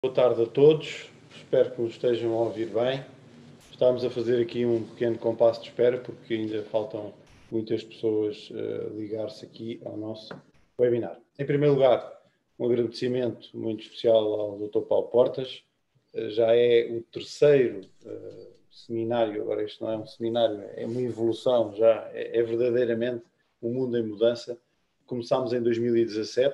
Boa tarde a todos, espero que nos estejam a ouvir bem. Estamos a fazer aqui um pequeno compasso de espera porque ainda faltam muitas pessoas a ligar-se aqui ao nosso webinar. Em primeiro lugar, um agradecimento muito especial ao Dr. Paulo Portas. Já é o terceiro seminário, agora isto não é um seminário, é uma evolução, já é verdadeiramente um mundo em mudança. Começámos em 2017,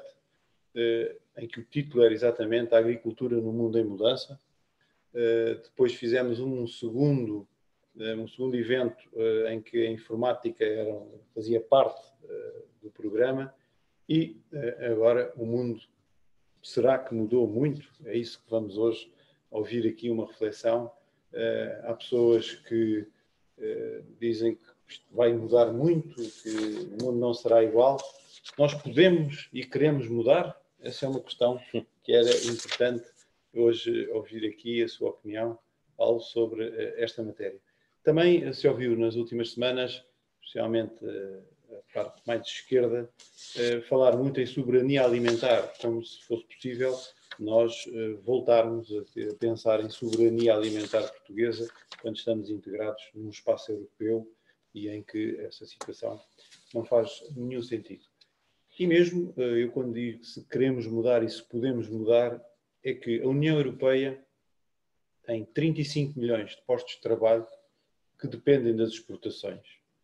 em que o título era exatamente A Agricultura no Mundo em Mudança. Depois fizemos um segundo evento em que a informática fazia parte do programa e agora o mundo, será que mudou muito? É isso que vamos hoje ouvir aqui uma reflexão. Há pessoas que dizem que isto vai mudar muito, que o mundo não será igual. Nós podemos e queremos mudar? Essa é uma questão que era importante hoje ouvir aqui a sua opinião, Paulo, sobre esta matéria. Também se ouviu nas últimas semanas, especialmente a parte mais de esquerda, falar muito em soberania alimentar, como se fosse possível nós voltarmos a pensar em soberania alimentar portuguesa quando estamos integrados num espaço europeu e em que essa situação não faz nenhum sentido. E mesmo, eu quando digo se queremos mudar e se podemos mudar, é que a União Europeia tem 35 milhões de postos de trabalho que dependem das exportações.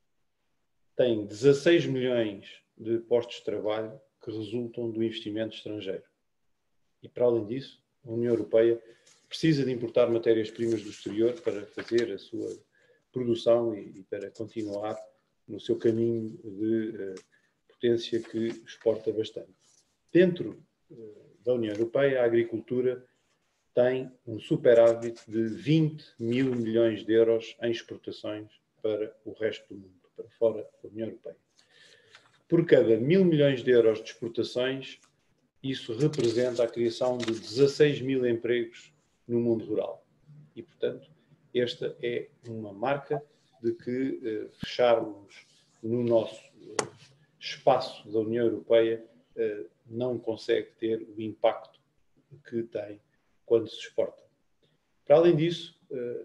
Tem 16 milhões de postos de trabalho que resultam do investimento estrangeiro. E, para além disso, a União Europeia precisa de importar matérias-primas do exterior para fazer a sua produção e para continuar no seu caminho de potência que exporta bastante. Dentro da União Europeia, a agricultura tem um superávit de 20 mil milhões de euros em exportações para o resto do mundo, para fora da União Europeia. Por cada 1.000 milhões de euros de exportações, isso representa a criação de 16 mil empregos no mundo rural. E, portanto, esta é uma marca de que fecharmos no nosso espaço da União Europeia não consegue ter o impacto que tem quando se exporta. Para além disso,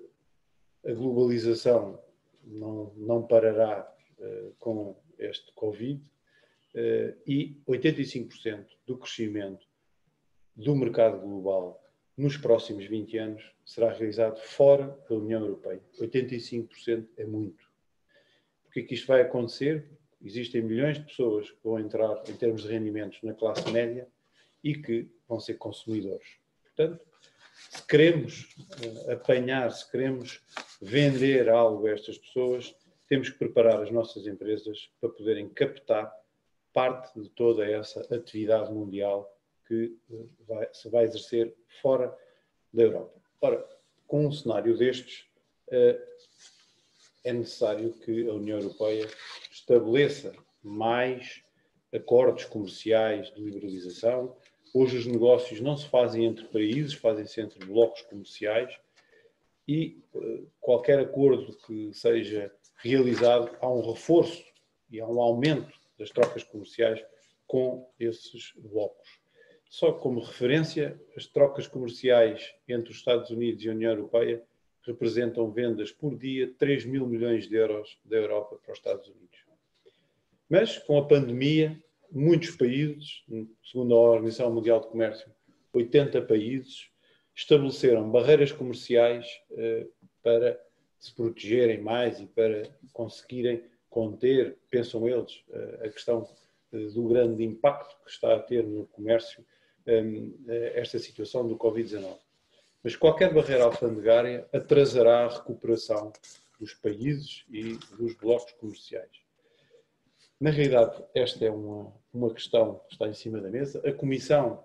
a globalização não parará com este Covid e 85% do crescimento do mercado global nos próximos 20 anos será realizado fora da União Europeia. 85% é muito. Porque é que isto vai acontecer? Existem milhões de pessoas que vão entrar em termos de rendimentos na classe média e que vão ser consumidores. Portanto, se queremos apanhar, se queremos vender algo a estas pessoas, temos que preparar as nossas empresas para poderem captar parte de toda essa atividade mundial que se vai exercer fora da Europa. Ora, com um cenário destes, é necessário que a União Europeia estabeleça mais acordos comerciais de liberalização. Hoje os negócios não se fazem entre países, fazem-se entre blocos comerciais e qualquer acordo que seja realizado, há um reforço e há um aumento das trocas comerciais com esses blocos. Só como referência, as trocas comerciais entre os Estados Unidos e a União Europeia representam vendas por dia de 3 mil milhões de euros da Europa para os Estados Unidos. Mas, com a pandemia, muitos países, segundo a Organização Mundial de Comércio, 80 países, estabeleceram barreiras comerciais para se protegerem mais e para conseguirem conter, pensam eles, a questão do grande impacto que está a ter no comércio esta situação do Covid-19. Mas qualquer barreira alfandegária atrasará a recuperação dos países e dos blocos comerciais. Na realidade, esta é uma questão que está em cima da mesa. A Comissão,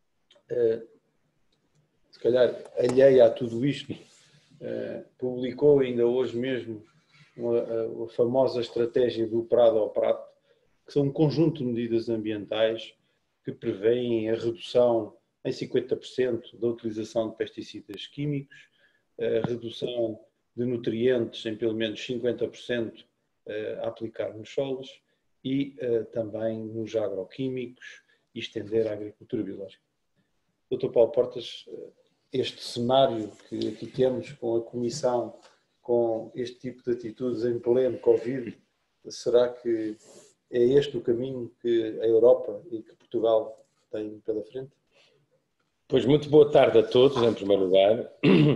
se calhar alheia a tudo isto, publicou ainda hoje mesmo a famosa estratégia do Prado ao Prato, que são um conjunto de medidas ambientais que prevêem a redução em 50% da utilização de pesticidas químicos, a redução de nutrientes em pelo menos 50% a aplicar nos solos e também nos agroquímicos e estender a agricultura biológica. O Dr. Paulo Portas este cenário que aqui temos com a Comissão, com este tipo de atitudes em pleno Covid, será que é este o caminho que a Europa e que Portugal têm pela frente? Pois, muito boa tarde a todos, em primeiro lugar.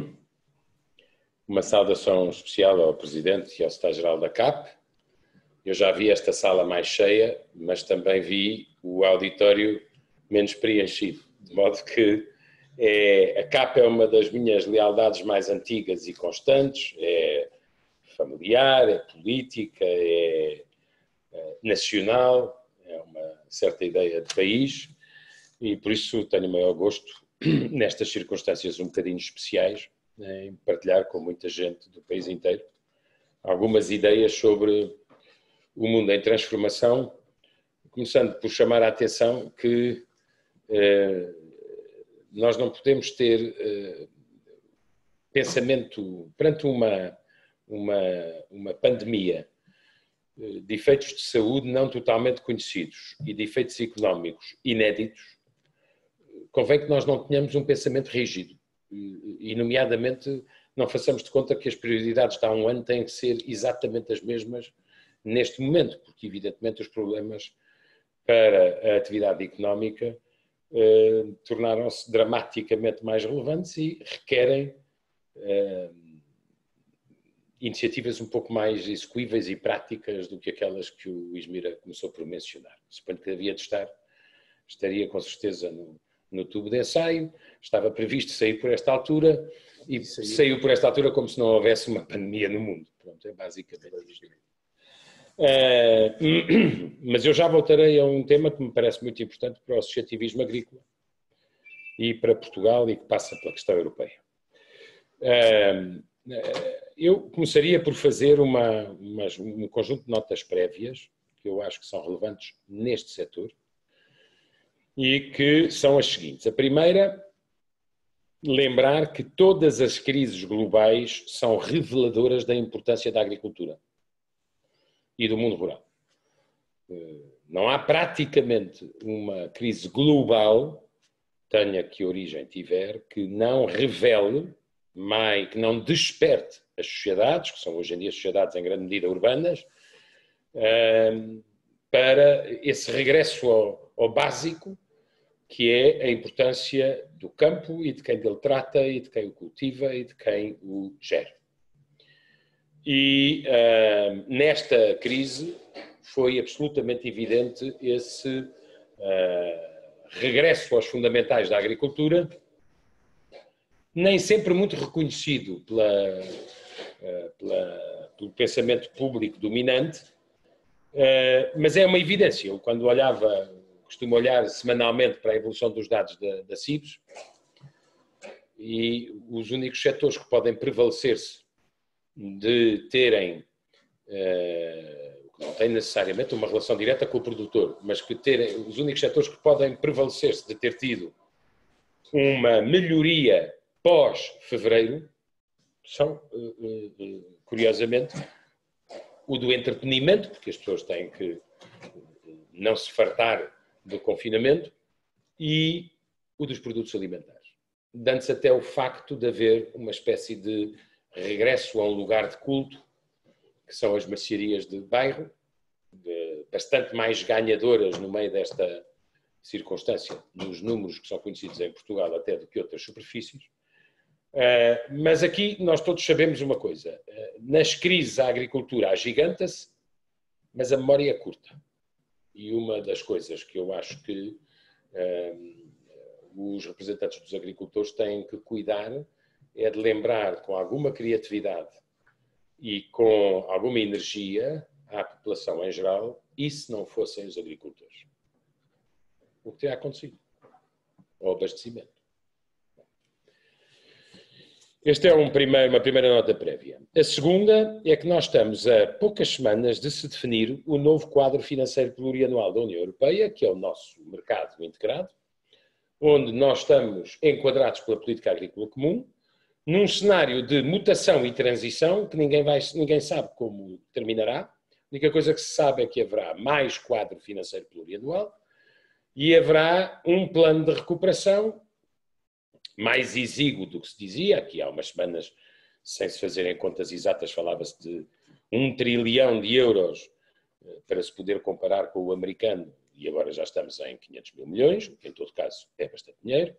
Uma saudação especial ao Presidente e ao Secretário-Geral da CAP. Eu já vi esta sala mais cheia, mas também vi o auditório menos preenchido, de modo que a CAP é uma das minhas lealdades mais antigas e constantes, é familiar, é política, é nacional, é uma certa ideia de país e por isso tenho o maior gosto, nestas circunstâncias um bocadinho especiais, em partilhar com muita gente do país inteiro algumas ideias sobre o mundo em transformação, começando por chamar a atenção que nós não podemos ter pensamento perante uma pandemia de efeitos de saúde não totalmente conhecidos e de efeitos económicos inéditos. Convém que nós não tenhamos um pensamento rígido e, nomeadamente, não façamos de conta que as prioridades de há um ano têm que ser exatamente as mesmas neste momento, porque, evidentemente, os problemas para a atividade económica tornaram-se dramaticamente mais relevantes e requerem iniciativas um pouco mais execuíveis e práticas do que aquelas que o Ismira começou por mencionar. Suponho que havia de estaria com certeza no tubo de ensaio, estava previsto sair por esta altura e saiu por esta altura como se não houvesse uma pandemia no mundo. Pronto, é basicamente isto. Mas eu já voltarei a um tema que me parece muito importante para o associativismo agrícola e para Portugal e que passa pela questão europeia. Eu começaria por fazer um conjunto de notas prévias que eu acho que são relevantes neste setor e que são as seguintes. A primeira, lembrar que todas as crises globais são reveladoras da importância da agricultura e do mundo rural. Não há praticamente uma crise global, tenha que origem tiver, que não revele, que não desperte as sociedades, que são hoje em dia sociedades em grande medida urbanas, para esse regresso ao básico, que é a importância do campo e de quem dele trata e de quem o cultiva e de quem o gera. E nesta crise foi absolutamente evidente esse regresso aos fundamentais da agricultura, nem sempre muito reconhecido pelo pensamento público dominante, mas é uma evidência. Eu, quando costumo olhar semanalmente para a evolução dos dados da CIBS, e os únicos setores que podem prevalecer-se de terem, não tem necessariamente uma relação direta com o produtor, mas que os únicos setores que podem prevalecer-se de ter tido uma melhoria pós-fevereiro são, curiosamente, o do entretenimento, porque as pessoas têm que não se fartar do confinamento, e o dos produtos alimentares. Dando-se até o facto de haver uma espécie de regresso a um lugar de culto, que são as mercearias de bairro, bastante mais ganhadoras no meio desta circunstância, nos números que são conhecidos em Portugal até do que outras superfícies. Mas aqui nós todos sabemos uma coisa, nas crises a agricultura agiganta-se, mas a memória é curta. E uma das coisas que eu acho que os representantes dos agricultores têm que cuidar é de lembrar com alguma criatividade e com alguma energia à população em geral, e se não fossem os agricultores? O que teria acontecido? O abastecimento. Esta é uma primeira nota prévia. A segunda é que nós estamos a poucas semanas de se definir o novo quadro financeiro plurianual da União Europeia, que é o nosso mercado integrado, onde nós estamos enquadrados pela política agrícola comum, num cenário de mutação e transição que ninguém sabe como terminará. A única coisa que se sabe é que haverá mais quadro financeiro plurianual e haverá um plano de recuperação mais exíguo do que se dizia. Aqui há umas semanas, sem se fazerem contas exatas, falava-se de 1 trilhão de euros para se poder comparar com o americano, e agora já estamos em 500 mil milhões, o que em todo caso é bastante dinheiro.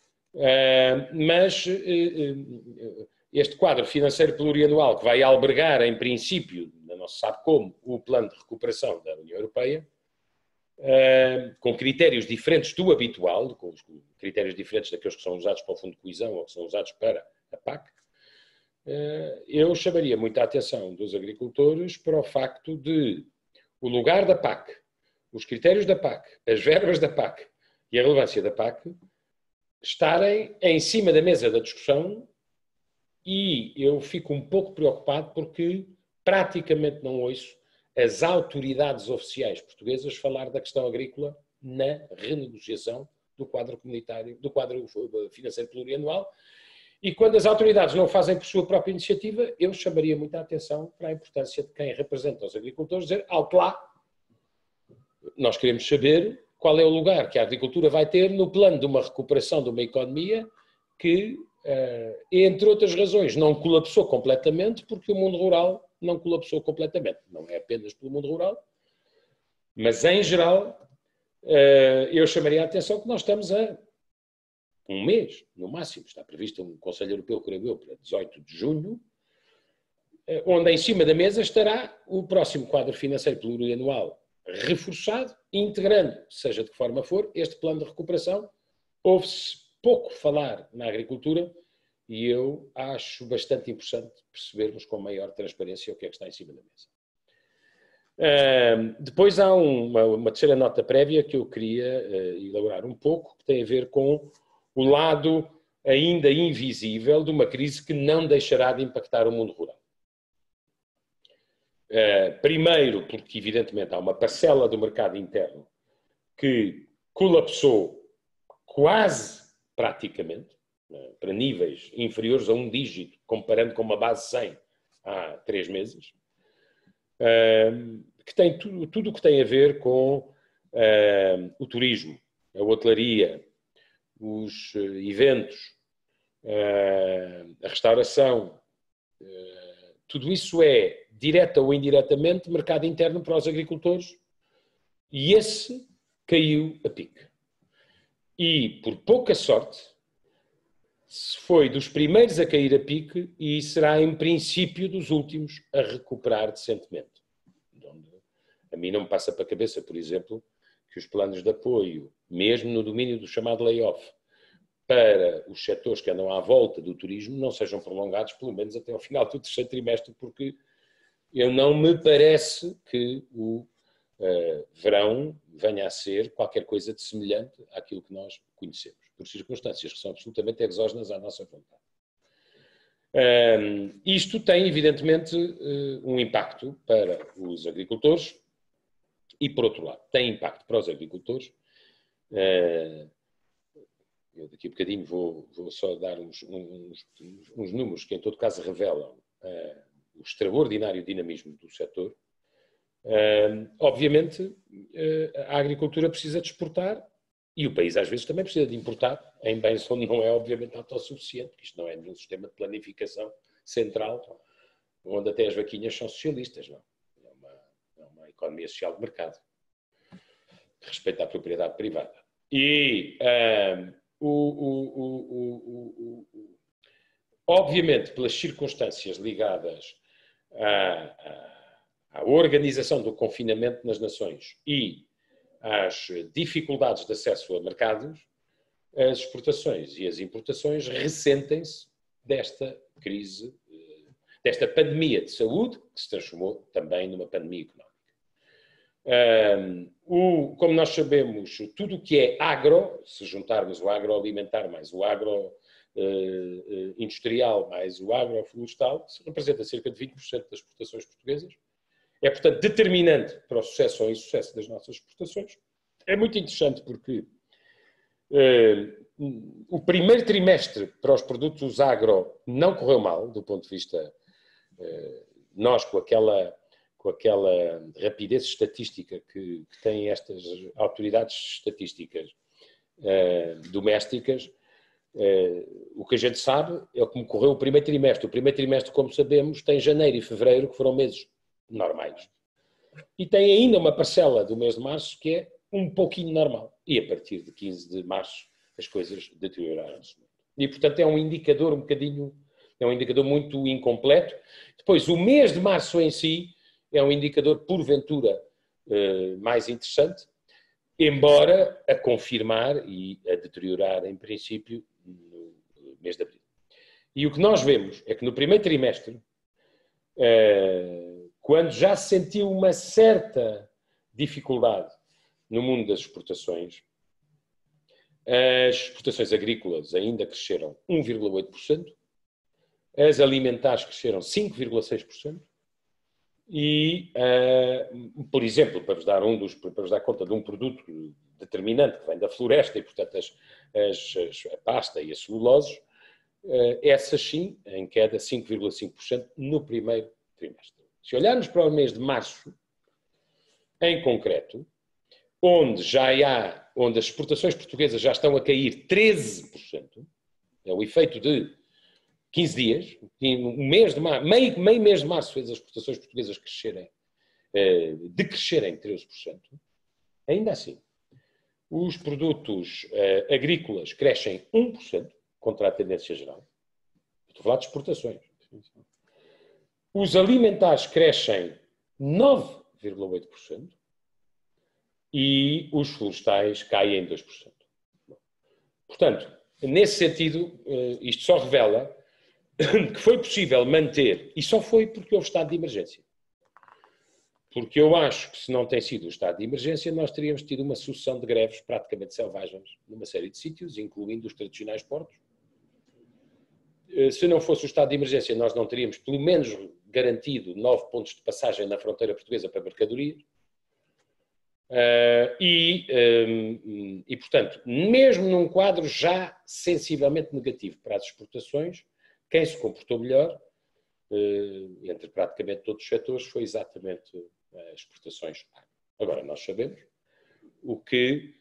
Mas este quadro financeiro plurianual, que vai albergar, em princípio, não se sabe como, o plano de recuperação da União Europeia, com critérios diferentes do habitual, com critérios diferentes daqueles que são usados para o Fundo de Coesão ou que são usados para a PAC, eu chamaria muita atenção dos agricultores para o facto de o lugar da PAC, os critérios da PAC, as verbas da PAC e a relevância da PAC estarem em cima da mesa da discussão, e eu fico um pouco preocupado porque praticamente não ouço as autoridades oficiais portuguesas falar da questão agrícola na renegociação do quadro comunitário, do quadro financeiro plurianual. E quando as autoridades não fazem por sua própria iniciativa, eu chamaria muita atenção para a importância de quem representa os agricultores dizer, alto lá, nós queremos saber qual é o lugar que a agricultura vai ter no plano de uma recuperação de uma economia que, entre outras razões, não colapsou completamente, porque o mundo rural não colapsou completamente. Não é apenas pelo mundo rural, mas, em geral, eu chamaria a atenção que nós estamos a um mês, no máximo. Está previsto um Conselho Europeu, creio eu, para 18 de junho, onde em cima da mesa estará o próximo quadro financeiro plurianual reforçado, integrando, seja de que forma for, este plano de recuperação. Ouve-se pouco falar na agricultura e eu acho bastante importante percebermos com maior transparência o que é que está em cima da mesa. Depois há uma terceira nota prévia que eu queria elaborar um pouco, que tem a ver com o lado ainda invisível de uma crise que não deixará de impactar o mundo rural. Primeiro, porque evidentemente há uma parcela do mercado interno que colapsou quase praticamente, para níveis inferiores a um dígito, comparando com uma base 100 há 3 meses, que tem tudo o que tem a ver com o turismo, a hotelaria, os eventos, a restauração, tudo isso é, direta ou indiretamente, mercado interno para os agricultores, e esse caiu a pique. E, por pouca sorte, foi dos primeiros a cair a pique e será, em princípio, dos últimos a recuperar decentemente. A mim não me passa para a cabeça, por exemplo, que os planos de apoio, mesmo no domínio do chamado layoff, para os setores que andam à volta do turismo, não sejam prolongados, pelo menos até ao final do terceiro trimestre, porque não me parece que o verão venha a ser qualquer coisa de semelhante àquilo que nós conhecemos, por circunstâncias que são absolutamente exógenas à nossa vontade. Isto tem, evidentemente, um impacto para os agricultores e, por outro lado, tem impacto para os agricultores. Eu daqui a bocadinho vou só dar uns números que, em todo caso, revelam o extraordinário dinamismo do setor. Obviamente, a agricultura precisa de exportar e o país às vezes também precisa de importar em bens onde não é obviamente autossuficiente, porque isto não é nenhum sistema de planificação central, onde até as vaquinhas são socialistas, não. É uma economia social de mercado, que respeita a propriedade privada. E, obviamente, pelas circunstâncias ligadas à organização do confinamento nas nações e às dificuldades de acesso a mercados, as exportações e as importações ressentem-se desta crise, desta pandemia de saúde, que se transformou também numa pandemia económica. Como nós sabemos, tudo o que é agro, se juntarmos o agroalimentar mais o agroindustrial mais o agroflorestal, representa cerca de 20% das exportações portuguesas. É, portanto, determinante para o sucesso ou insucesso das nossas exportações. É muito interessante porque o primeiro trimestre para os produtos agro não correu mal, do ponto de vista, nós com aquela rapidez estatística que têm estas autoridades estatísticas domésticas, O que a gente sabe é como correu o primeiro trimestre. O primeiro trimestre, como sabemos, tem janeiro e fevereiro, que foram meses normais. E tem ainda uma parcela do mês de março que é um pouquinho normal. E a partir de 15 de março as coisas deterioraram-se. E, portanto, é um indicador é um indicador muito incompleto. Depois, o mês de março em si é um indicador, porventura, mais interessante, embora a confirmar e a deteriorar, em princípio, no mês de abril. E o que nós vemos é que no primeiro trimestre, quando já se sentiu uma certa dificuldade no mundo das exportações, as exportações agrícolas ainda cresceram 1,8%, as alimentares cresceram 5,6%, e, por exemplo, para vos dar conta de um produto determinante que vem da floresta e, portanto, a pasta e a celulose, essas sim, em queda 5,5% no primeiro trimestre. Se olharmos para o mês de março, em concreto, onde as exportações portuguesas já estão a cair 13%, é o efeito de 15 dias, um mês de março, meio mês de março fez as exportações portuguesas decrescerem 13%, ainda assim, os produtos agrícolas crescem 1%, contra a tendência geral. Estou a falar de exportações. Os alimentares crescem 9,8% e os florestais caem 2%. Portanto, nesse sentido, isto só revela que foi possível manter, e só foi porque houve estado de emergência. Porque eu acho que se não tem sido o estado de emergência, nós teríamos tido uma sucessão de greves praticamente selvagens numa série de sítios, incluindo os tradicionais portos. Se não fosse o estado de emergência, nós não teríamos pelo menos garantido 9 pontos de passagem na fronteira portuguesa para mercadorias. Portanto, mesmo num quadro já sensivelmente negativo para as exportações, quem se comportou melhor, entre praticamente todos os setores, foi exatamente as exportações. Agora, nós sabemos o que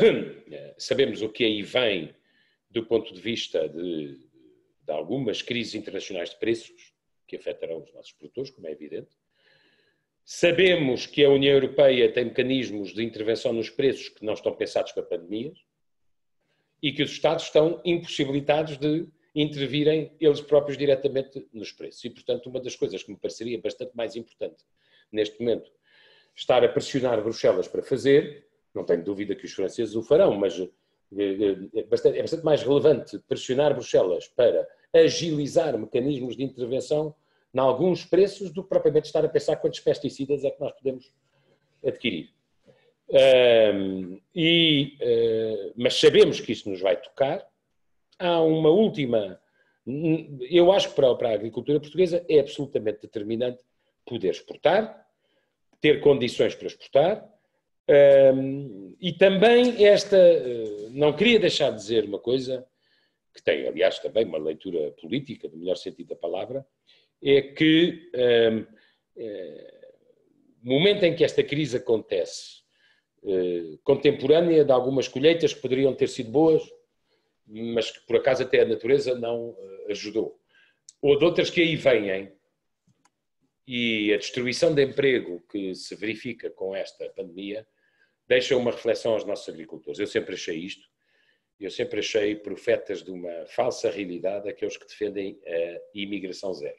aí vem do ponto de vista de algumas crises internacionais de preços que afetarão os nossos produtores, como é evidente. Sabemos que a União Europeia tem mecanismos de intervenção nos preços que não estão pensados para pandemias e que os Estados estão impossibilitados de intervirem eles próprios diretamente nos preços. E, portanto, uma das coisas que me pareceria bastante mais importante neste momento estar a pressionar Bruxelas para fazer, não tenho dúvida que os franceses o farão, mas é bastante mais relevante pressionar Bruxelas para agilizar mecanismos de intervenção em alguns preços do que propriamente estar a pensar quantos pesticidas é que nós podemos adquirir. Mas sabemos que isso nos vai tocar. Há uma última... Eu acho que para a agricultura portuguesa é absolutamente determinante poder exportar, ter condições para exportar, e também não queria deixar de dizer uma coisa, que tem, aliás, também uma leitura política, no melhor sentido da palavra, é que no momento em que esta crise acontece, contemporânea de algumas colheitas que poderiam ter sido boas, mas que por acaso até a natureza não ajudou, ou de outras que aí vêm, e a destruição de emprego que se verifica com esta pandemia, deixa uma reflexão aos nossos agricultores. Eu sempre achei isto, eu sempre achei profetas de uma falsa realidade aqueles que defendem a imigração zero.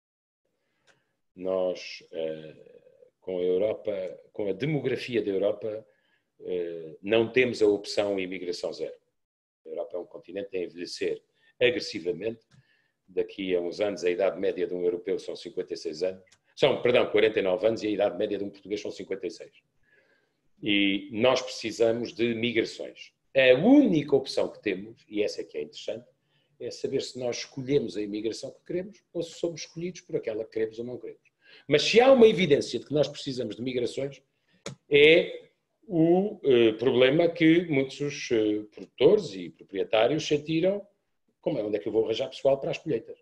Nós, com a Europa, com a demografia da Europa, não temos a opção imigração zero. A Europa é um continente a envelhecer agressivamente. Daqui a uns anos, a idade média de um europeu são 56 anos. 49 anos e a idade média de um português são 56. E nós precisamos de migrações. A única opção que temos, e essa é que é interessante, é saber se nós escolhemos a imigração que queremos ou se somos escolhidos por aquela que queremos ou não queremos. Mas se há uma evidência de que nós precisamos de migrações, é o problema que muitos produtores e proprietários sentiram, onde é que eu vou arranjar pessoal para as colheitas?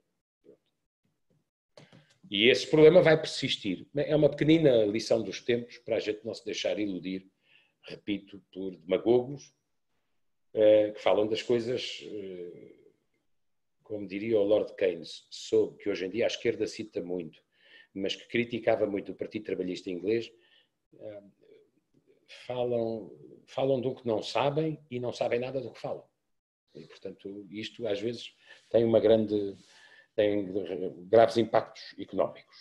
E esse problema vai persistir. É uma pequenina lição dos tempos para a gente não se deixar iludir, repito, por demagogos que falam das coisas, como diria o Lord Keynes, que hoje em dia a esquerda cita muito, mas que criticava muito o Partido Trabalhista inglês, falam do que não sabem e não sabem nada do que falam. E, portanto, isto às vezes tem graves impactos económicos.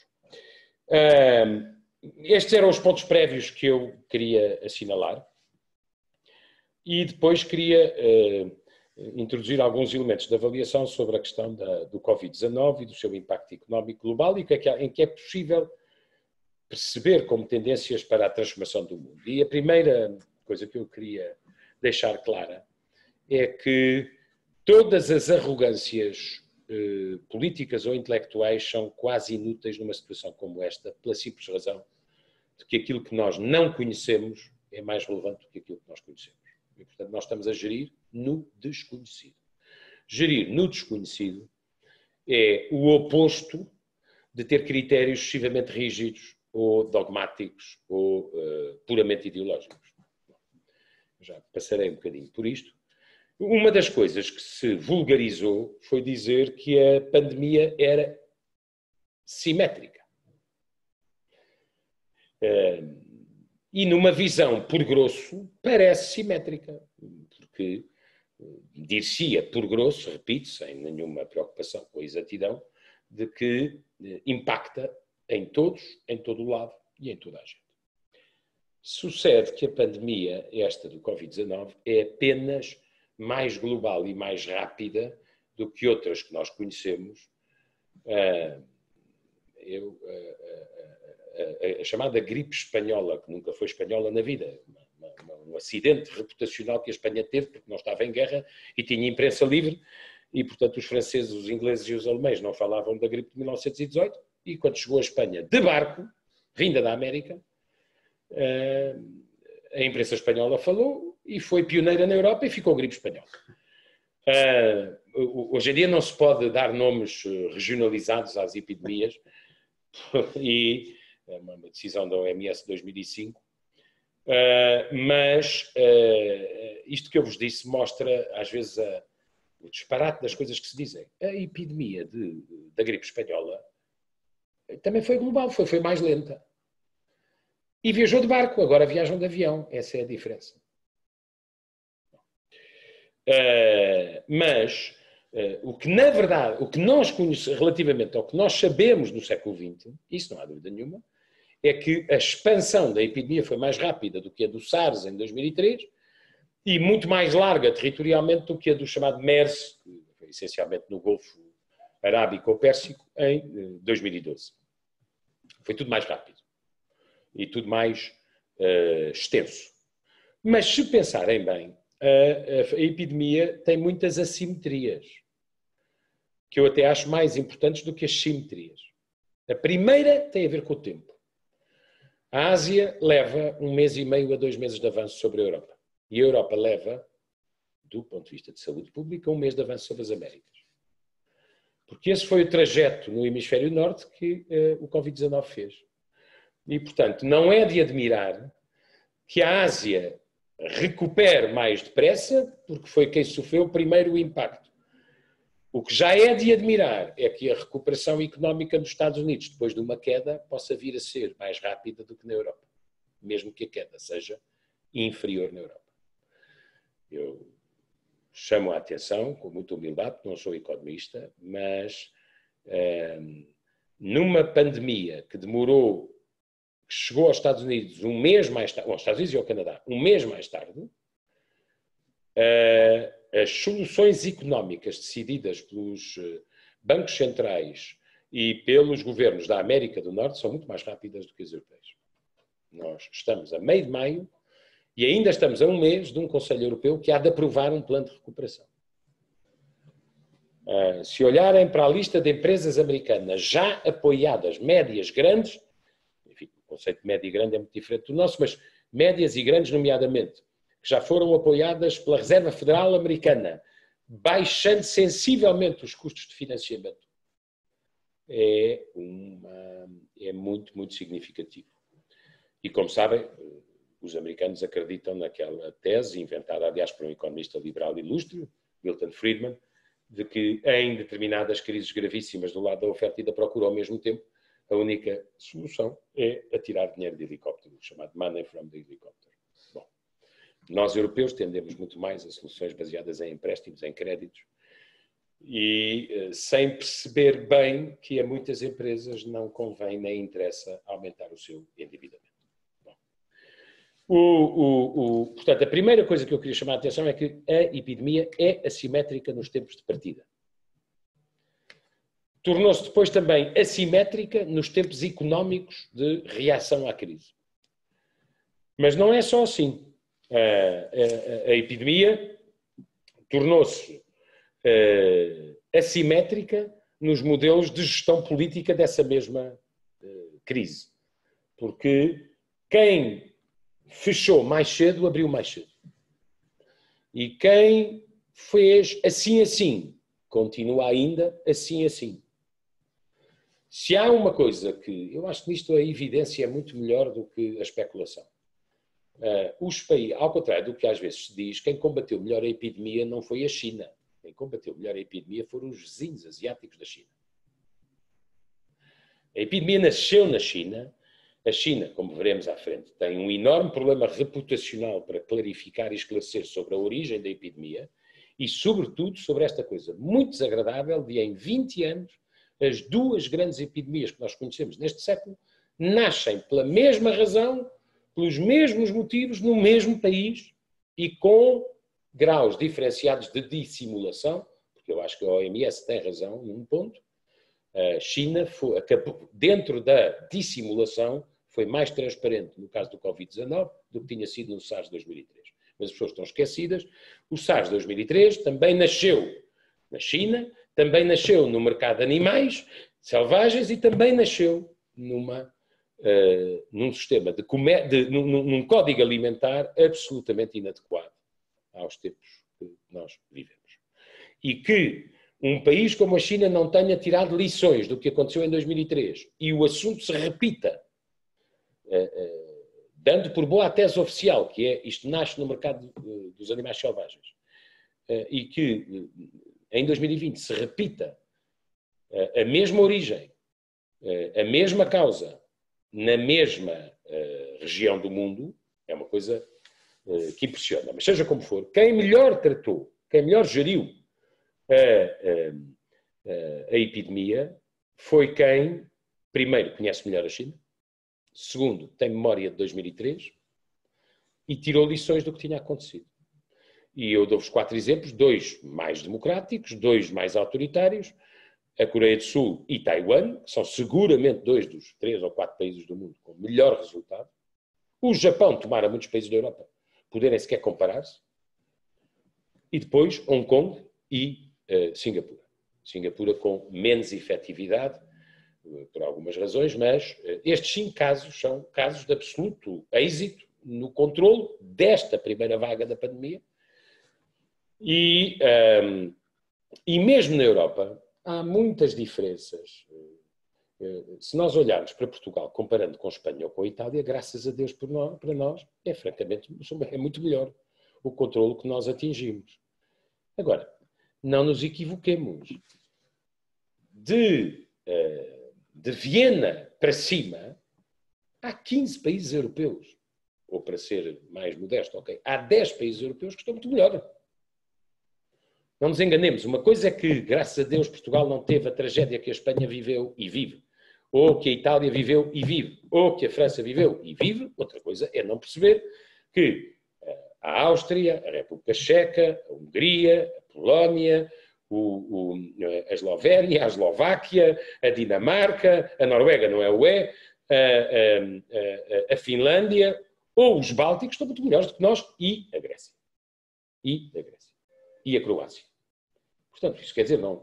Estes eram os pontos prévios que eu queria assinalar. E depois queria introduzir alguns elementos de avaliação sobre a questão do Covid-19 e do seu impacto económico global e em que é possível perceber como tendências para a transformação do mundo. E a primeira coisa que eu queria deixar clara é que todas as arrogâncias políticas ou intelectuais são quase inúteis numa situação como esta, pela simples razão de que aquilo que nós não conhecemos é mais relevante do que aquilo que nós conhecemos. E, portanto, nós estamos a gerir no desconhecido. Gerir no desconhecido é o oposto de ter critérios excessivamente rígidos ou dogmáticos ou puramente ideológicos. Já passarei um bocadinho por isto. Uma das coisas que se vulgarizou foi dizer que a pandemia era simétrica. E numa visão por grosso parece simétrica, porque dir-se-ia por grosso, repito, sem nenhuma preocupação com a exatidão, de que impacta em todos, em todo o lado e em toda a gente. Sucede que a pandemia, esta do Covid-19, é apenas mais global e mais rápida do que outras que nós conhecemos. A chamada gripe espanhola, que nunca foi espanhola na vida, um acidente reputacional que a Espanha teve, porque não estava em guerra e tinha imprensa livre, e, portanto, os franceses, os ingleses e os alemães não falavam da gripe de 1918, e quando chegou a Espanha de barco, vinda da América, a imprensa espanhola falou e foi pioneira na Europa e ficou gripe espanhola. Hoje em dia não se pode dar nomes regionalizados às epidemias, e é uma decisão da OMS de 2005, mas isto que eu vos disse mostra às vezes o disparate das coisas que se dizem. A epidemia da gripe espanhola também foi global, foi mais lenta. E viajou de barco, agora viajam de avião, essa é a diferença. Mas o que na verdade, o que nós conhecemos relativamente ao que nós sabemos do século XX, isso não há dúvida nenhuma, é que a expansão da epidemia foi mais rápida do que a do SARS em 2003 e muito mais larga territorialmente do que a do chamado MERS, que foi essencialmente no Golfo Arábico ou Pérsico, em 2012. Foi tudo mais rápido e tudo mais extenso. Mas se pensarem bem, a epidemia tem muitas assimetrias, que eu até acho mais importantes do que as simetrias. A primeira tem a ver com o tempo. A Ásia leva 1 mês e meio a 2 meses de avanço sobre a Europa. E a Europa leva, do ponto de vista de saúde pública, 1 mês de avanço sobre as Américas. Porque esse foi o trajeto no hemisfério norte que o Covid-19 fez. E, portanto, não é de admirar que a Ásia recupere mais depressa, porque foi quem sofreu primeiro o impacto. O que já é de admirar é que a recuperação económica dos Estados Unidos, depois de uma queda, possa vir a ser mais rápida do que na Europa, mesmo que a queda seja inferior na Europa. Eu chamo a atenção, com muita humildade, porque não sou economista, mas numa pandemia que demorou, que chegou aos Estados Unidos 1 mês mais tarde, aos Estados Unidos e ao Canadá, 1 mês mais tarde, as soluções económicas decididas pelos bancos centrais e pelos governos da América do Norte são muito mais rápidas do que as europeias. Nós estamos a meio de maio e ainda estamos a 1 mês de um Conselho Europeu que há de aprovar um plano de recuperação. Se olharem para a lista de empresas americanas já apoiadas, médias, grandes, enfim, o conceito de média e grande é muito diferente do nosso, mas médias e grandes nomeadamente, que já foram apoiadas pela Reserva Federal Americana, baixando sensivelmente os custos de financiamento, é muito, muito significativo. E como sabem, Os americanos acreditam naquela tese, inventada, aliás, por um economista liberal ilustre, Milton Friedman, de que em determinadas crises gravíssimas do lado da oferta e da procura ao mesmo tempo, a única solução é atirar dinheiro de helicóptero, chamado money from the helicopter. Bom, nós europeus tendemos muito mais a soluções baseadas em empréstimos, em créditos, e sem perceber bem que a muitas empresas não convém nem interessa aumentar o seu endividamento. Portanto, a primeira coisa que eu queria chamar a atenção é que a epidemia é assimétrica nos tempos de partida. Tornou-se depois também assimétrica nos tempos económicos de reação à crise. Mas não é só assim. A epidemia tornou-se assimétrica nos modelos de gestão política dessa mesma crise. Porque quem fechou mais cedo, abriu mais cedo. E quem fez assim, continua ainda assim. Se há uma coisa que... Eu acho que nisto a evidência é muito melhor do que a especulação. Os países, ao contrário do que às vezes se diz, quem combateu melhor a epidemia não foi a China. Quem combateu melhor a epidemia foram os vizinhos asiáticos da China. A epidemia nasceu na China. A China, como veremos à frente, tem um enorme problema reputacional para clarificar e esclarecer sobre a origem da epidemia e, sobretudo, sobre esta coisa muito desagradável de, em 20 anos, as duas grandes epidemias que nós conhecemos neste século nascem pela mesma razão, pelos mesmos motivos, no mesmo país e com graus diferenciados de dissimulação, porque eu acho que a OMS tem razão num ponto. A China, acabou, dentro da dissimulação, foi mais transparente no caso do Covid-19 do que tinha sido no SARS 2003. Mas as pessoas estão esquecidas. O SARS 2003 também nasceu na China, também nasceu no mercado de animais selvagens e também nasceu num sistema num código alimentar absolutamente inadequado aos tempos que nós vivemos. E que um país como a China não tenha tirado lições do que aconteceu em 2003 e o assunto se repita, dando por boa a tese oficial, que é isto nasce no mercado dos animais selvagens, e que em 2020 se repita a mesma origem, a mesma causa, na mesma região do mundo, é uma coisa que impressiona. Mas seja como for, quem melhor tratou, quem melhor geriu a epidemia foi quem, primeiro, conhece melhor a China, segundo, tem memória de 2003 e tirou lições do que tinha acontecido. E eu dou-vos 4 exemplos, 2 mais democráticos, 2 mais autoritários, a Coreia do Sul e Taiwan, que são seguramente 2 dos 3 ou 4 países do mundo com melhor resultado. O Japão, tomara muitos países da Europa, poderem sequer comparar-se. E depois Hong Kong e Singapura. Singapura com menos efetividade, por algumas razões, mas estes 5 casos são casos de absoluto êxito no controle desta primeira vaga da pandemia. E mesmo na Europa há muitas diferenças. Se nós olharmos para Portugal, comparando com Espanha ou com a Itália, graças a Deus para nós, francamente, é muito melhor o controle que nós atingimos. Agora, não nos equivoquemos. De Viena para cima, há 15 países europeus. Ou, para ser mais modesto, ok, há 10 países europeus que estão muito melhor. Não nos enganemos. Uma coisa é que, graças a Deus, Portugal não teve a tragédia que a Espanha viveu e vive. Ou que a Itália viveu e vive. Ou que a França viveu e vive. Outra coisa é não perceber que a Áustria, a República Checa, a Hungria, a Polónia, a Eslovénia, a Eslováquia, a Dinamarca, a Noruega não é o UE, a Finlândia ou os Bálticos estão muito melhores do que nós e a Grécia. E a Croácia. Portanto, isso quer dizer, não,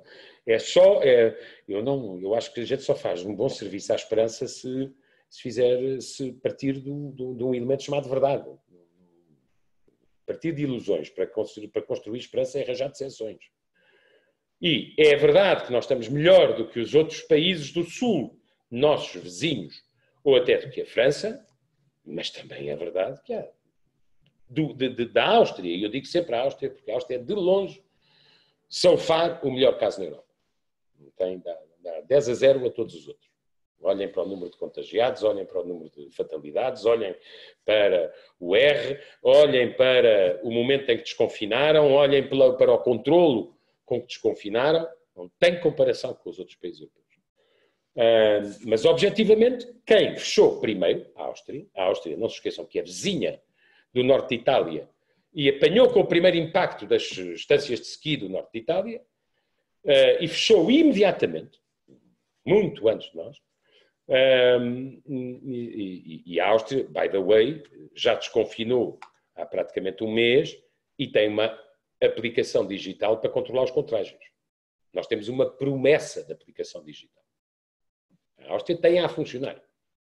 eu acho que a gente só faz um bom serviço à esperança se partir de um elemento chamado verdade. Partir de ilusões para construir esperança é arranjar decepções. E é verdade que nós estamos melhor do que os outros países do Sul, nossos vizinhos, ou até do que a França, Mas também é verdade que há da Áustria, e eu digo sempre a Áustria, porque a Áustria é de longe, so far, o melhor caso na Europa. Dá 10-0 a todos os outros. Olhem para o número de contagiados, olhem para o número de fatalidades, olhem para o R, olhem para o momento em que desconfinaram, olhem para o controlo com que desconfinaram. Não tem comparação com os outros países europeus. Mas, objetivamente, quem fechou primeiro? A Áustria. A Áustria, não se esqueçam que é vizinha do norte de Itália e apanhou com o primeiro impacto das estâncias de ski do norte de Itália e fechou imediatamente, muito antes de nós. E a Áustria, by the way, já desconfinou há praticamente um mês e tem uma aplicação digital para controlar os contágios. Nós temos uma promessa de aplicação digital. A Áustria tem a funcionar.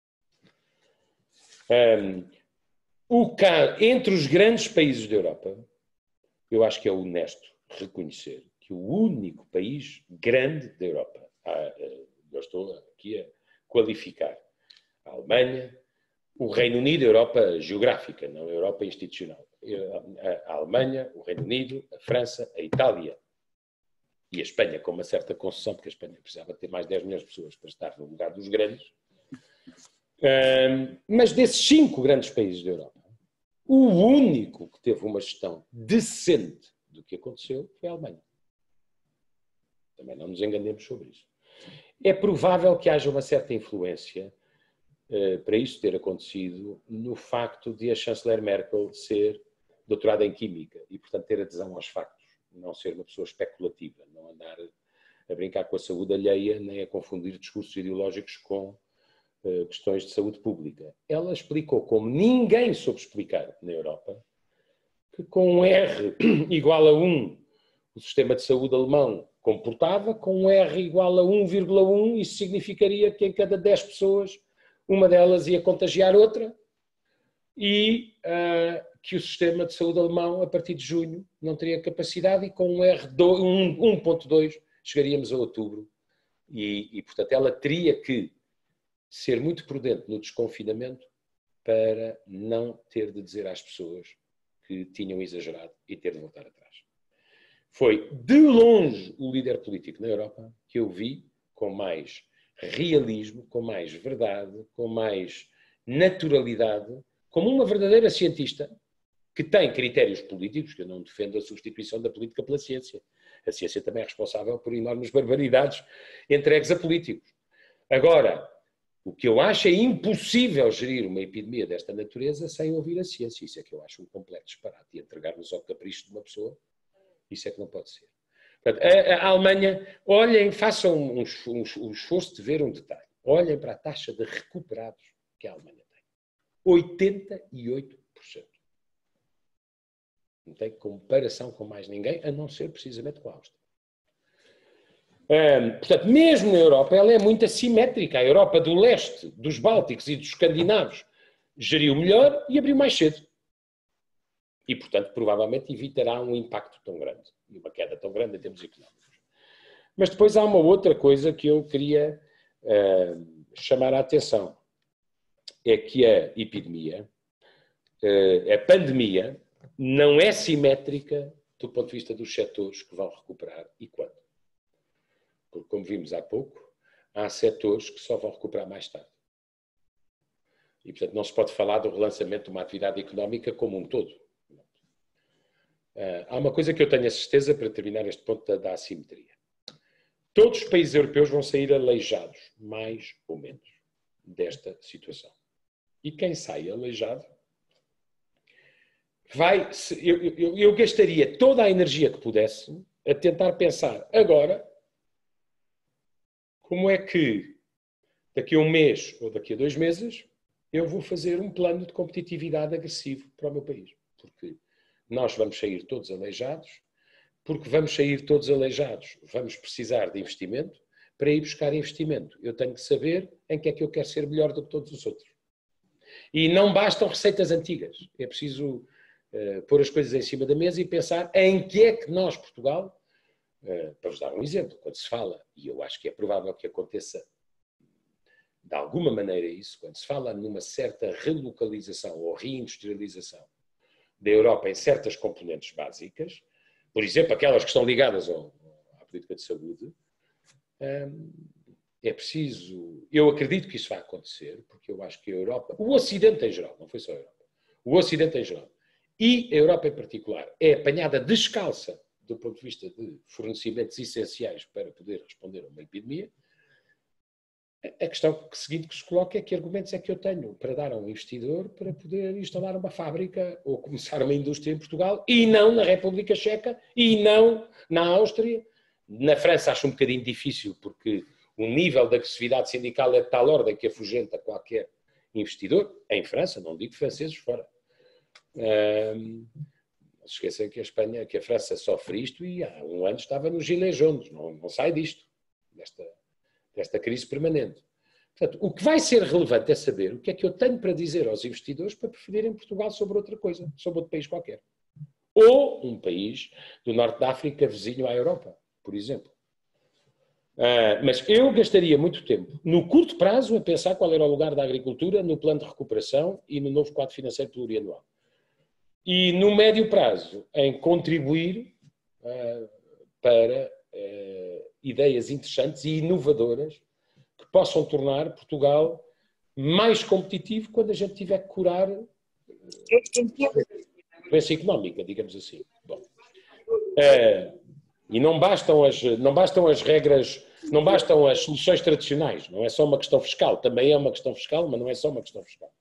Entre os grandes países da Europa, eu acho que é honesto reconhecer que o único país grande da Europa, eu estou aqui a qualificar a Alemanha, o Reino Unido, a Europa geográfica, não a Europa institucional. A Alemanha, o Reino Unido, a França, a Itália e a Espanha, com uma certa concessão, porque a Espanha precisava ter mais 10 milhões de pessoas para estar no lugar dos grandes. Mas desses 5 grandes países da Europa, o único que teve uma gestão decente do que aconteceu foi a Alemanha. Também não nos enganemos sobre isso. É provável que haja uma certa influência para isso ter acontecido no facto de a chanceler Merkel ser doutorada em Química e, portanto, ter adesão aos factos, não ser uma pessoa especulativa, não andar a brincar com a saúde alheia, nem a confundir discursos ideológicos com questões de saúde pública. Ela explicou, como ninguém soube explicar na Europa, que com um R igual a 1, o sistema de saúde alemão comportava, com um R igual a 1,1, isso significaria que em cada 10 pessoas, uma delas ia contagiar outra, e que o sistema de saúde alemão, a partir de junho, não teria capacidade, e com um R 1,2 chegaríamos a outubro. E, portanto, ela teria que ser muito prudente no desconfinamento para não ter de dizer às pessoas que tinham exagerado e ter de voltar atrás. Foi, de longe, o líder político na Europa que eu vi com mais realismo, com mais verdade, com mais naturalidade, como uma verdadeira cientista que tem critérios políticos, que eu não defendo a substituição da política pela ciência. A ciência também é responsável por enormes barbaridades entregues a políticos. Agora, o que eu acho é impossível gerir uma epidemia desta natureza sem ouvir a ciência. Isso é que eu acho um completo disparate. E entregar-nos ao capricho de uma pessoa, isso é que não pode ser. Portanto, a Alemanha, olhem, façam um esforço de ver um detalhe. Olhem para a taxa de recuperados que a Alemanha tem. 88%. Não tem comparação com mais ninguém, a não ser precisamente com a Áustria. Portanto, mesmo na Europa, ela é muito assimétrica. A Europa do leste, dos bálticos e dos escandinavos geriu melhor e abriu mais cedo. E, portanto, provavelmente evitará um impacto tão grande, e uma queda tão grande em termos económicos. Mas depois há uma outra coisa que eu queria chamar a atenção. É que a epidemia, a pandemia, não é simétrica do ponto de vista dos setores que vão recuperar e quando. Porque, como vimos há pouco, há setores que só vão recuperar mais tarde. E, portanto, não se pode falar do relançamento de uma atividade económica como um todo. Há uma coisa que eu tenho a certeza, para terminar este ponto da assimetria. Todos os países europeus vão sair aleijados, mais ou menos, desta situação. E quem sai aleijado eu gastaria toda a energia que pudesse a tentar pensar agora como é que daqui a um mês ou daqui a 2 meses eu vou fazer um plano de competitividade agressivo para o meu país. Porque nós vamos sair todos aleijados, porque vamos sair todos aleijados, vamos precisar de investimento. Para ir buscar investimento, eu tenho que saber em que é que eu quero ser melhor do que todos os outros. E não bastam receitas antigas. É preciso pôr as coisas em cima da mesa e pensar em que é que nós, Portugal, para vos dar um exemplo, quando se fala, e eu acho que é provável que aconteça de alguma maneira isso, quando se fala numa certa relocalização ou reindustrialização da Europa em certas componentes básicas, por exemplo, aquelas que estão ligadas à política de saúde, é preciso... Eu acredito que isso vai acontecer, porque eu acho que a Europa, o Ocidente em geral, não foi só a Europa, o Ocidente em geral, e a Europa em particular, é apanhada descalça do ponto de vista de fornecimentos essenciais para poder responder a uma epidemia. A questão seguinte que se coloca é: que argumentos é que eu tenho para dar a um investidor para poder instalar uma fábrica ou começar uma indústria em Portugal e não na República Checa e não na Áustria? Na França acho um bocadinho difícil, porque o nível de agressividade sindical é de tal ordem que afugenta qualquer investidor. Em França, não digo franceses fora. Não se esqueçam que a Espanha, que a França sofre isto e há um ano estava nos Gilets jaunes, não sai disto, desta crise permanente. Portanto, o que vai ser relevante é saber o que é que eu tenho para dizer aos investidores para preferirem Portugal sobre outra coisa, sobre outro país qualquer. Ou um país do norte da África vizinho à Europa, por exemplo. Mas eu gastaria muito tempo, no curto prazo, a pensar qual era o lugar da agricultura no plano de recuperação e no novo quadro financeiro plurianual. E no médio prazo, em contribuir para ideias interessantes e inovadoras que possam tornar Portugal mais competitivo quando a gente tiver que curar a doença económica, digamos assim. Bom, e não bastam as regras, não bastam as soluções tradicionais, não é só uma questão fiscal, também é uma questão fiscal, mas não é só uma questão fiscal.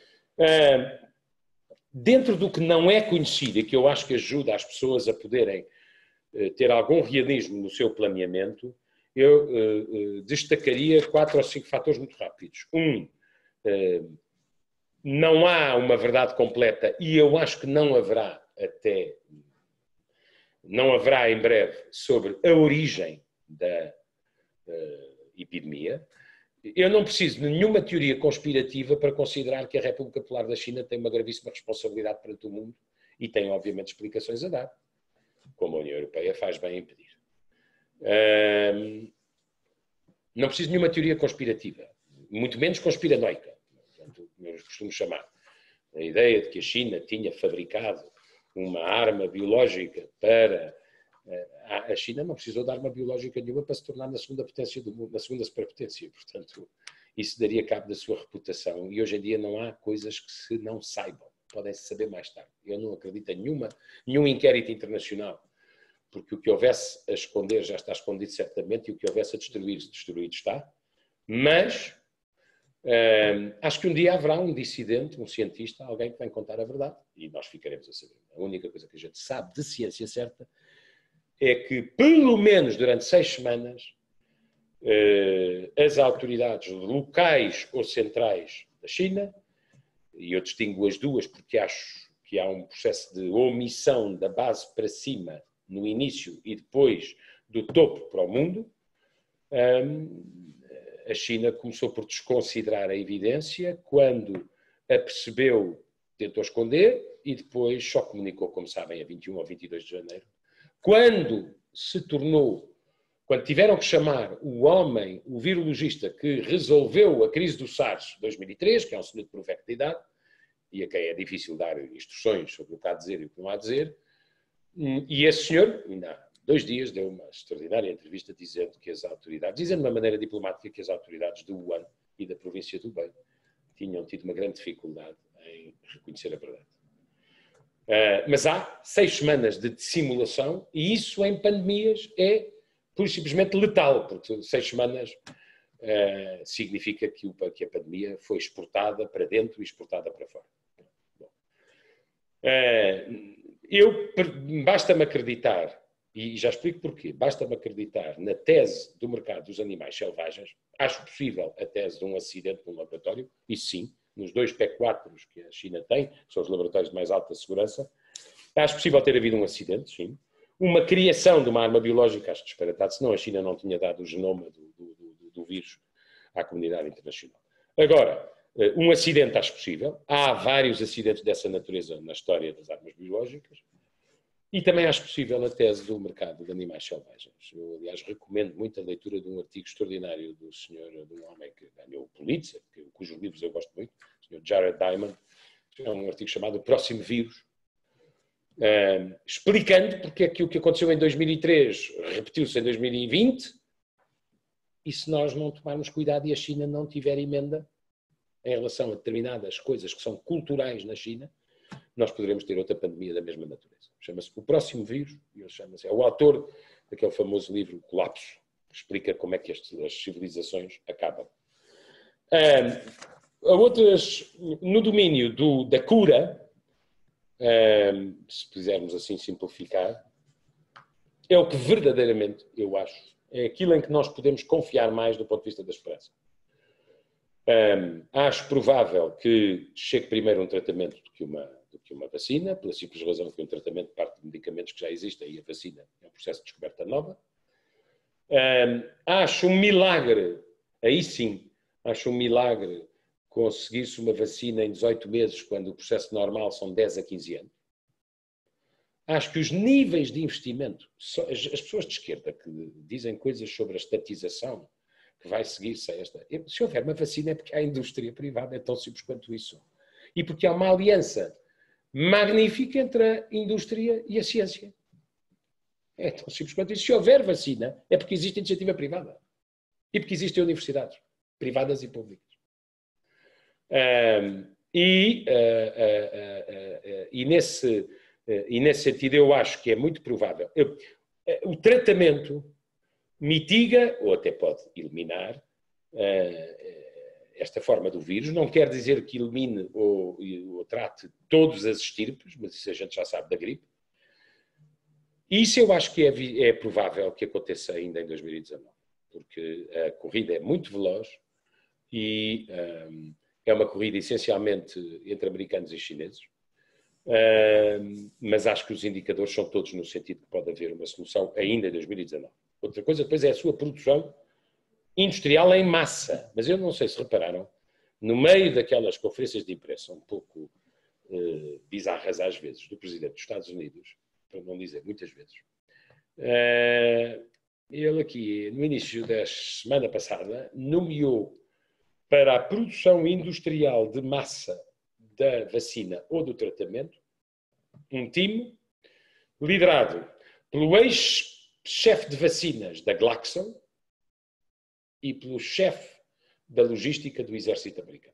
Dentro do que não é conhecido e que eu acho que ajuda as pessoas a poderem ter algum realismo no seu planeamento, eu destacaria 4 ou 5 fatores muito rápidos. Não há uma verdade completa e eu acho que não haverá em breve sobre a origem da epidemia. Eu não preciso de nenhuma teoria conspirativa para considerar que a República Popular da China tem uma gravíssima responsabilidade perante o mundo e tem, obviamente, explicações a dar, como a União Europeia faz bem em pedir. Não preciso de nenhuma teoria conspirativa, muito menos conspiranoica, portanto, eu costumo chamar. A ideia de que a China tinha fabricado uma arma biológica para... A China não precisou de arma biológica nenhuma para se tornar na segunda potência do mundo, na segunda superpotência. Portanto, isso daria cabo da sua reputação. E hoje em dia não há coisas que se não saibam. Podem-se saber mais tarde. Eu não acredito em nenhum inquérito internacional, porque o que houvesse a esconder já está escondido certamente e o que houvesse a destruir, destruído está. Mas acho que um dia haverá um dissidente, um cientista, alguém que vai contar a verdade e nós ficaremos a saber. A única coisa que a gente sabe de ciência certa é que, pelo menos durante 6 semanas, as autoridades locais ou centrais da China, e eu distingo as duas porque acho que há um processo de omissão da base para cima no início e depois do topo para o mundo, a China começou por desconsiderar a evidência, quando a percebeu, tentou esconder e depois só comunicou, como sabem, a 21 ou 22 de janeiro, quando tiveram que chamar o homem, o virologista que resolveu a crise do SARS 2003, que é um senhor de provecta idade, e a quem é difícil dar instruções sobre o que há a dizer e o que não há a dizer, e esse senhor, ainda há 2 dias, deu uma extraordinária entrevista dizendo que as autoridades, dizendo de uma maneira diplomática que as autoridades do Wuhan e da província do Hubei tinham tido uma grande dificuldade em reconhecer a verdade. Mas há 6 semanas de dissimulação e isso em pandemias é pura e simplesmente letal, porque 6 semanas significa que a pandemia foi exportada para dentro e exportada para fora. Bom. Basta-me acreditar, e já explico porquê, basta-me acreditar na tese do mercado dos animais selvagens. Acho possível a tese de um acidente num laboratório, isso sim, nos 2 P4 que a China tem, que são os laboratórios de mais alta segurança. Acho possível ter havido um acidente, sim. Uma criação de uma arma biológica, acho disparatado, senão a China não tinha dado o genoma do vírus à comunidade internacional. Agora, um acidente acho possível. Há vários acidentes dessa natureza na história das armas biológicas. E também acho possível a tese do mercado de animais selvagens. Eu, aliás, recomendo muito a leitura de um artigo extraordinário do senhor, de um homem que ganhou o Pulitzer, cujos livros eu gosto muito, o senhor Jared Diamond. É um artigo chamado O Próximo Vírus, explicando porque é que o que aconteceu em 2003 repetiu-se em 2020, e se nós não tomarmos cuidado e a China não tiver emenda em relação a determinadas coisas que são culturais na China, nós poderemos ter outra pandemia da mesma natureza. Chama-se O Próximo Vírus, e ele chama-se, é o autor daquele famoso livro Colapso, que explica como é que as civilizações acabam. Outras, no domínio da cura, se quisermos assim simplificar, é o que verdadeiramente, eu acho, é aquilo em que nós podemos confiar mais do ponto de vista da esperança. Acho provável que chegue primeiro um tratamento do que uma vacina, pela simples razão que um tratamento parte de medicamentos que já existem e a vacina é um processo de descoberta nova. Acho um milagre, aí sim, acho um milagre conseguir-se uma vacina em 18 meses, quando o processo normal são 10 a 15 anos. Acho que os níveis de investimento, as pessoas de esquerda que dizem coisas sobre a estatização, que vai seguir-se a esta... Se houver uma vacina é porque há a indústria privada, é tão simples quanto isso. E porque há uma aliança magnífica entre a indústria e a ciência. É tão simples quanto isso. Se houver vacina é porque existe iniciativa privada. E porque existem universidades privadas e públicas. E nesse sentido eu acho que é muito provável. O tratamento mitiga, ou até pode eliminar, esta forma do vírus. Não quer dizer que elimine ou trate todas as estirpes, mas isso a gente já sabe da gripe. Isso eu acho que é provável que aconteça ainda em 2019, porque a corrida é muito veloz e é uma corrida essencialmente entre americanos e chineses, mas acho que os indicadores são todos no sentido que pode haver uma solução ainda em 2019. Outra coisa depois é a sua produção industrial em massa. Mas eu não sei se repararam, no meio daquelas conferências de imprensa um pouco bizarras às vezes, do Presidente dos Estados Unidos, para não dizer muitas vezes, ele aqui, no início da semana passada, nomeou para a produção industrial de massa da vacina ou do tratamento um time liderado pelo ex-chefe de vacinas da Glaxo e pelo chefe da logística do exército americano.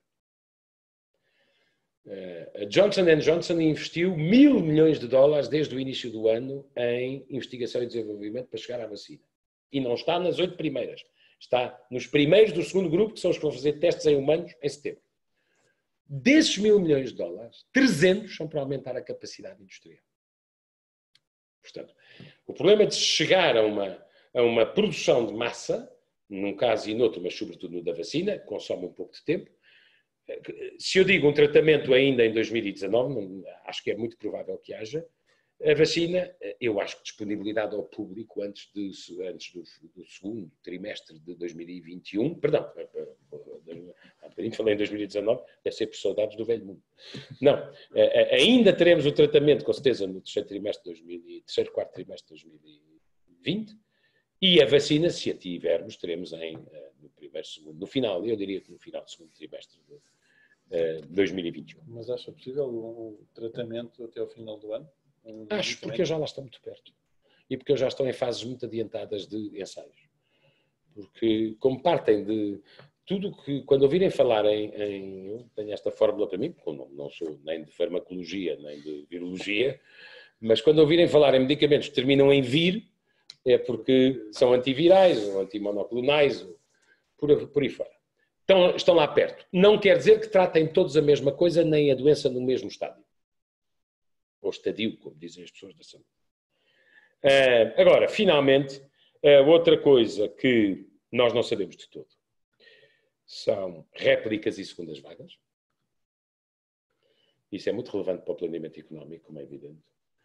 A Johnson & Johnson investiu $1.000 milhões desde o início do ano em investigação e desenvolvimento para chegar à vacina. E não está nas 8 primeiras. Está nos primeiros do segundo grupo, que são os que vão fazer testes em humanos em setembro. Desses $1.000 milhões, 300 são para aumentar a capacidade industrial. Portanto, o problema de chegar a uma produção de massa, num caso e noutro, mas sobretudo no da vacina, consome um pouco de tempo. Se eu digo um tratamento ainda em 2019, acho que é muito provável que haja. A vacina, eu acho que disponibilidade ao público antes do segundo trimestre de 2021, perdão, há bocadinho falei em 2019, deve ser por saudades do velho mundo. Não, ainda teremos o tratamento, com certeza, no terceiro, quarto trimestre de 2020, e a vacina, se a tivermos, teremos no primeiro, segundo, no final, eu diria que no final do segundo trimestre de 2021. Mas acha possível um tratamento até ao final do ano? Acho, porque já lá estão muito perto. E porque já estão em fases muito adiantadas de ensaios. Porque, como partem de tudo que, quando ouvirem falar eu tenho esta fórmula para mim, porque não sou nem de farmacologia, nem de virologia, mas quando ouvirem falar em medicamentos que terminam em vir, é porque são antivirais, ou antimonoclonais, ou por aí fora. Estão lá perto. Não quer dizer que tratem todos a mesma coisa, nem a doença no mesmo estádio. Ou estadio, como dizem as pessoas da saúde. Agora, finalmente, outra coisa que nós não sabemos de todo são réplicas e segundas vagas. Isso é muito relevante para o planeamento económico, como é evidente.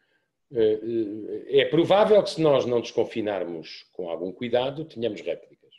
É provável que, se nós não desconfinarmos com algum cuidado, tenhamos réplicas.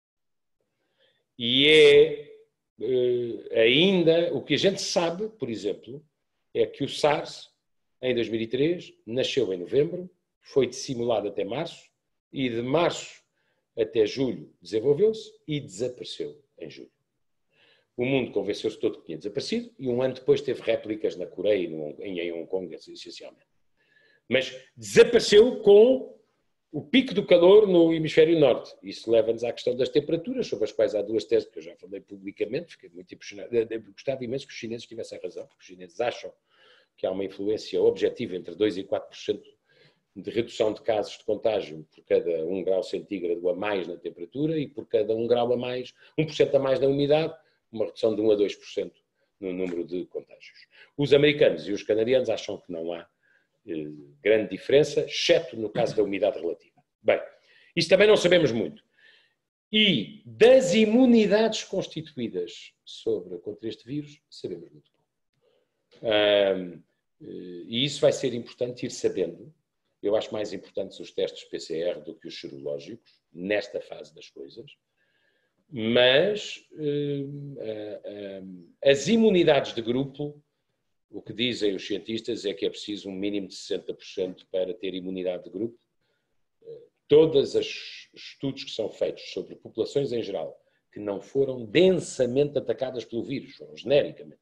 E ainda o que a gente sabe, por exemplo, é que o SARS em 2003, nasceu em novembro, foi dissimulado até março, e de março até julho desenvolveu-se e desapareceu em julho. O mundo convenceu-se todo que tinha desaparecido e um ano depois teve réplicas na Coreia e em Hong Kong, essencialmente. Mas desapareceu com o pico do calor no hemisfério norte. Isso leva-nos à questão das temperaturas, sobre as quais há duas teses que eu já falei publicamente, fiquei muito impressionado. Gostava imenso que os chineses tivessem razão, porque os chineses acham que há uma influência objetiva entre 2% e 4% de redução de casos de contágio por cada 1 grau centígrado a mais na temperatura e por cada 1 grau a mais, 1% a mais na umidade, uma redução de 1 a 2% no número de contágios. Os americanos e os canadianos acham que não há grande diferença, exceto no caso da umidade relativa. Bem, isso também não sabemos muito. E das imunidades constituídas contra este vírus, sabemos muito pouco. E isso vai ser importante ir sabendo. Eu acho mais importantes os testes PCR do que os serológicos, nesta fase das coisas. Mas as imunidades de grupo, o que dizem os cientistas é que é preciso um mínimo de 60% para ter imunidade de grupo. Todos os estudos que são feitos sobre populações em geral, que não foram densamente atacadas pelo vírus, foram genericamente,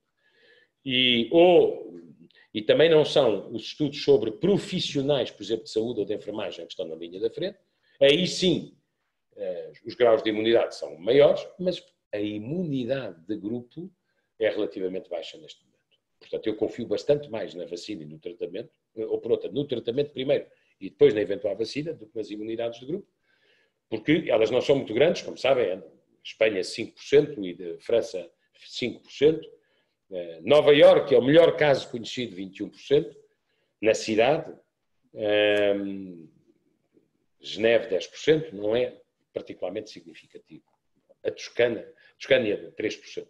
e também não são os estudos sobre profissionais, por exemplo, de saúde ou de enfermagem, que estão na linha da frente, aí sim os graus de imunidade são maiores, mas a imunidade de grupo é relativamente baixa neste momento. Portanto, eu confio bastante mais na vacina e no tratamento, ou por outra, no tratamento primeiro e depois na eventual vacina, do que nas imunidades de grupo, porque elas não são muito grandes, como sabem, Espanha 5% e de França 5%, Nova Iorque é o melhor caso conhecido, 21%, na cidade, Geneve 10%, não é particularmente significativo. A Toscânia 3%.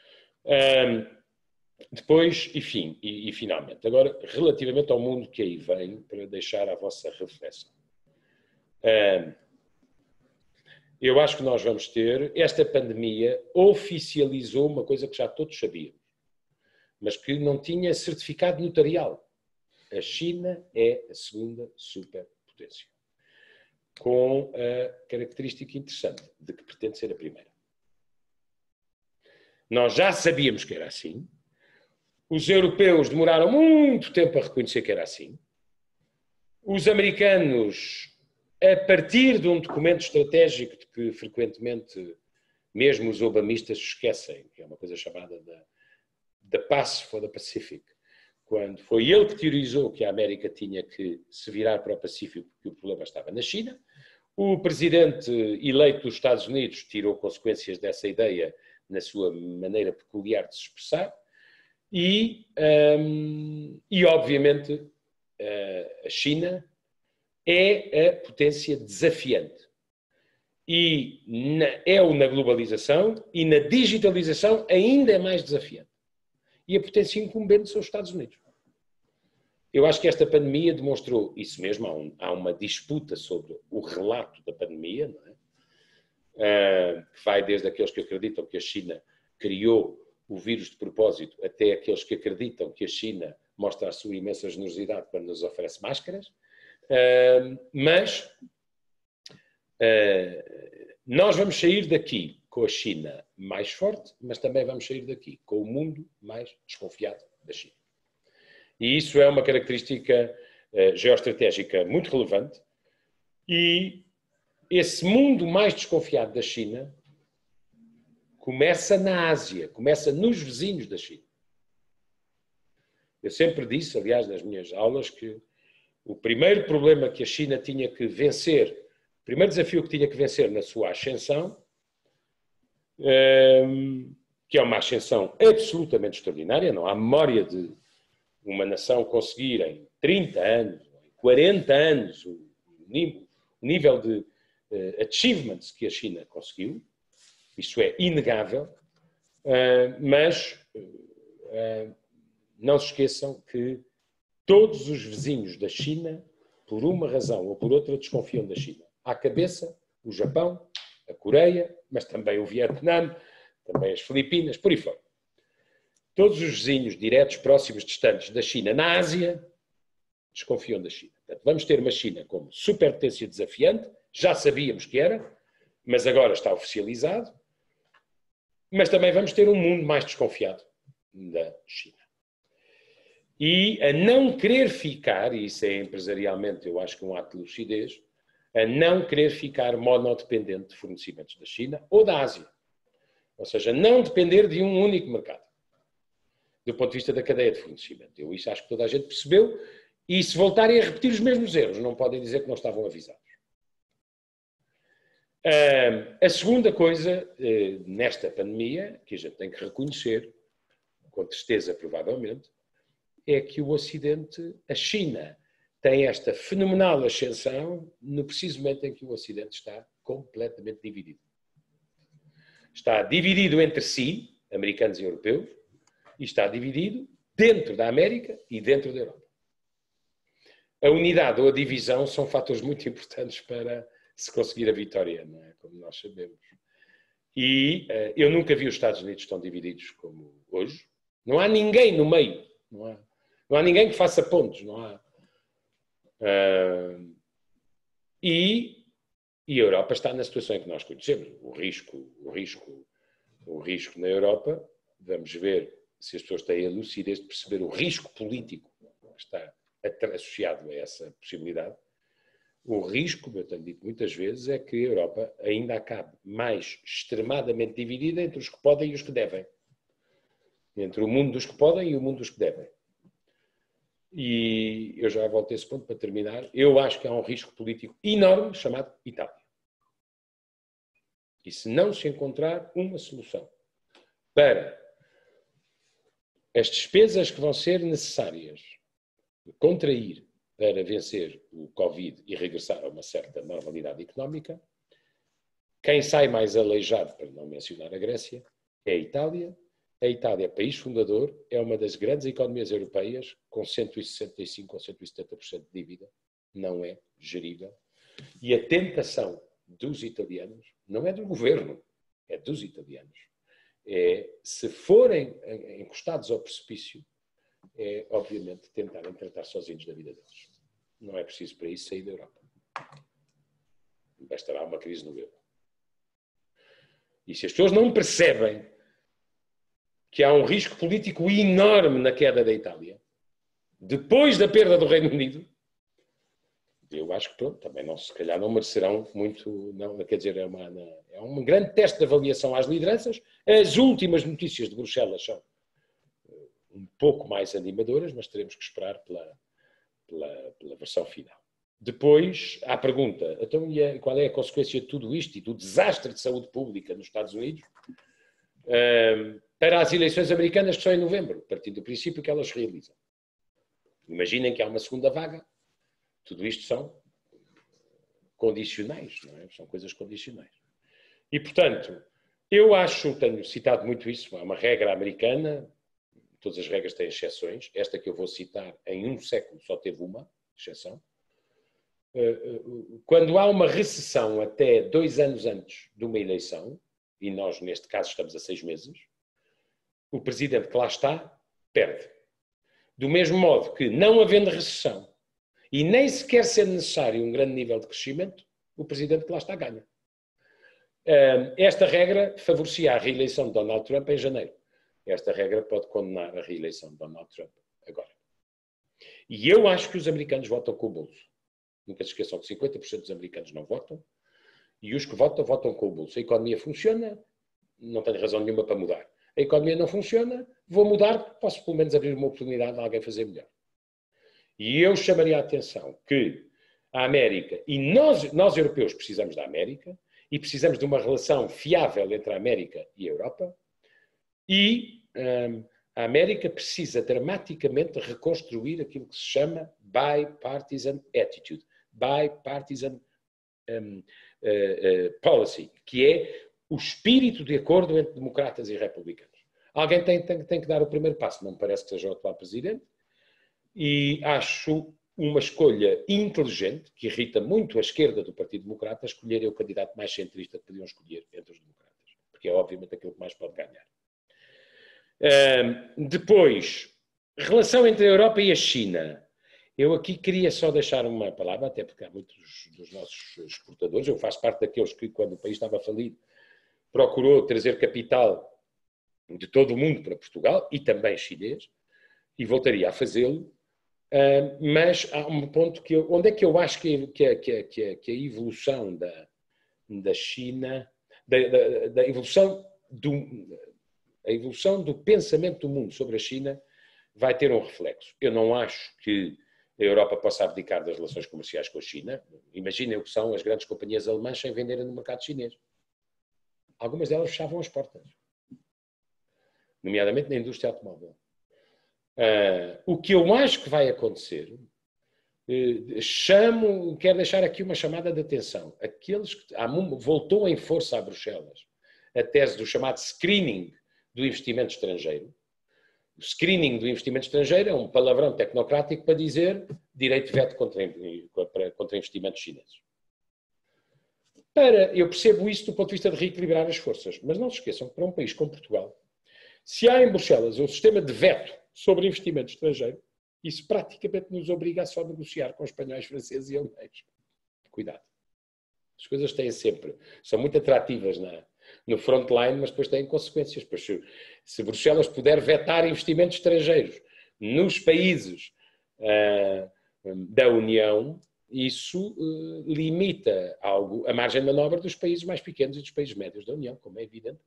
Depois, enfim, e finalmente, agora, relativamente ao mundo que aí vem, para deixar a vossa reflexão. Eu acho que nós vamos ter, esta pandemia oficializou uma coisa que já todos sabíamos, mas que não tinha certificado notarial. A China é a segunda superpotência, com a característica interessante de que pretende ser a primeira. Nós já sabíamos que era assim. Os europeus demoraram muito tempo a reconhecer que era assim. Os americanos, a partir de um documento estratégico de que frequentemente mesmo os obamistas esquecem, que é uma coisa chamada da Pass for the Pacific, quando foi ele que teorizou que a América tinha que se virar para o Pacífico porque o problema estava na China. O presidente eleito dos Estados Unidos tirou consequências dessa ideia na sua maneira peculiar de se expressar. E obviamente, a China é a potência desafiante. E na globalização e na digitalização ainda é mais desafiante. E a potência incumbente são os Estados Unidos. Eu acho que esta pandemia demonstrou isso mesmo. Há uma disputa sobre o relato da pandemia, não é? Que vai desde aqueles que acreditam que a China criou o vírus de propósito, até aqueles que acreditam que a China mostra a sua imensa generosidade quando nos oferece máscaras. Mas nós vamos sair daqui com a China mais forte, mas também vamos sair daqui com o mundo mais desconfiado da China. E isso é uma característica geoestratégica muito relevante. E esse mundo mais desconfiado da China começa na Ásia, começa nos vizinhos da China. Eu sempre disse, aliás, nas minhas aulas, que o primeiro problema que a China tinha que vencer, o primeiro desafio que tinha que vencer na sua ascensão, que é uma ascensão absolutamente extraordinária, não há memória de uma nação conseguir em 30 anos, em 40 anos, o nível de achievements que a China conseguiu. Isso é inegável, mas não se esqueçam que todos os vizinhos da China, por uma razão ou por outra, desconfiam da China. À cabeça, o Japão, a Coreia, mas também o Vietnã, também as Filipinas, por aí fora. Todos os vizinhos diretos, próximos, distantes da China na Ásia desconfiam da China. Portanto, vamos ter uma China como superpotência desafiante, já sabíamos que era, mas agora está oficializado, mas também vamos ter um mundo mais desconfiado da China. E a não querer ficar, e isso é empresarialmente, eu acho que um ato de lucidez, a não querer ficar monodependente de fornecimentos da China ou da Ásia. Ou seja, não depender de um único mercado, do ponto de vista da cadeia de fornecimento. Eu isso acho que toda a gente percebeu, e se voltarem a repetir os mesmos erros, não podem dizer que não estavam avisados. A segunda coisa, nesta pandemia, que a gente tem que reconhecer, com tristeza provavelmente, é que o Ocidente, a China, tem esta fenomenal ascensão no preciso momento em que o Ocidente está completamente dividido. Está dividido entre si, americanos e europeus, e está dividido dentro da América e dentro da Europa. A unidade ou a divisão são fatores muito importantes para se conseguir a vitória, não é? Como nós sabemos. E eu nunca vi os Estados Unidos tão divididos como hoje. Não há ninguém no meio. Não há ninguém que faça pontos. Não há. E a Europa está na situação em que nós conhecemos. O risco na Europa, vamos ver se as pessoas têm a lucidez de perceber o risco político que está associado a essa possibilidade. O risco, como eu tenho dito muitas vezes, é que a Europa ainda acabe mais extremadamente dividida entre os que podem e os que devem. Entre o mundo dos que podem e o mundo dos que devem. E eu já volto a esse ponto para terminar. Eu acho que há um risco político enorme chamado Itália. E se não se encontrar uma solução para as despesas que vão ser necessárias contrair para vencer o Covid e regressar a uma certa normalidade económica, quem sai mais aleijado, para não mencionar a Grécia, é a Itália. A Itália, país fundador, é uma das grandes economias europeias, com 165% ou 170% de dívida, não é gerível. E a tentação dos italianos, não é do governo, é dos italianos, é, se forem encostados ao precipício, é, obviamente, tentarem tratar sozinhos da vida deles. Não é preciso para isso sair da Europa. Bastará uma crise no euro. E se as pessoas não percebem que há um risco político enorme na queda da Itália, depois da perda do Reino Unido, eu acho que pronto, também não, se calhar não merecerão muito, não, quer dizer, é um grande teste de avaliação às lideranças. As últimas notícias de Bruxelas são um pouco mais animadoras, mas teremos que esperar pela versão final. Depois, há a pergunta, então, qual é a consequência de tudo isto e do desastre de saúde pública nos Estados Unidos para as eleições americanas que são em novembro, partindo do princípio que elas se realizam. Imaginem que há uma segunda vaga. Tudo isto são condicionais, não é? São coisas condicionais. E, portanto, eu acho, tenho citado muito isso, há uma regra americana, todas as regras têm exceções, esta que eu vou citar, em um século só teve uma exceção. Quando há uma recessão até 2 anos antes de uma eleição, e nós, neste caso, estamos a 6 meses, o presidente que lá está, perde. Do mesmo modo que, não havendo recessão, e nem sequer sendo necessário um grande nível de crescimento, o presidente que lá está ganha. Esta regra favorecia a reeleição de Donald Trump em janeiro. Esta regra pode condenar a reeleição de Donald Trump agora. E eu acho que os americanos votam com o bolso. Nunca se esqueçam que 50% dos americanos não votam, e os que votam, votam com o bolso. A economia funciona, não tenho razão nenhuma para mudar. A economia não funciona, vou mudar, posso pelo menos abrir uma oportunidade de alguém fazer melhor. E eu chamaria a atenção que a América, e nós europeus precisamos da América, e precisamos de uma relação fiável entre a América e a Europa, e a América precisa dramaticamente reconstruir aquilo que se chama bipartisan attitude, bipartisan policy, que é o espírito de acordo entre democratas e republicanos. Alguém tem que dar o primeiro passo, não me parece que seja o atual presidente, e acho uma escolha inteligente, que irrita muito a esquerda do Partido Democrata, escolher o candidato mais centrista que podiam escolher entre os democratas, porque é obviamente aquilo que mais pode ganhar. Depois, relação entre a Europa e a China. Eu aqui queria só deixar uma palavra, até porque há muitos dos nossos exportadores, eu faço parte daqueles que, quando o país estava falido, procurou trazer capital de todo o mundo para Portugal, e também chinês, e voltaria a fazê-lo, mas há um ponto onde é que eu acho que a evolução da China, da evolução a evolução do pensamento do mundo sobre a China vai ter um reflexo. Eu não acho que a Europa possa abdicar das relações comerciais com a China. Imaginem o que são as grandes companhias alemãs sem venderem no mercado chinês. Algumas delas fechavam as portas, nomeadamente na indústria automóvel. O que eu acho que vai acontecer, quero deixar aqui uma chamada de atenção. Voltou em força a Bruxelas a tese do chamado screening do investimento estrangeiro. O screening do investimento estrangeiro é um palavrão tecnocrático para dizer direito de veto contra investimentos chineses. Eu percebo isso do ponto de vista de reequilibrar as forças, mas não se esqueçam que para um país como Portugal, se há em Bruxelas um sistema de veto sobre investimento estrangeiro, isso praticamente nos obriga a só negociar com espanhóis, franceses e alemães. Cuidado. As coisas são muito atrativas no frontline, mas depois têm consequências. Se Bruxelas puder vetar investimentos estrangeiros nos países da União, isso limita a margem de manobra dos países mais pequenos e dos países médios da União, como é evidente,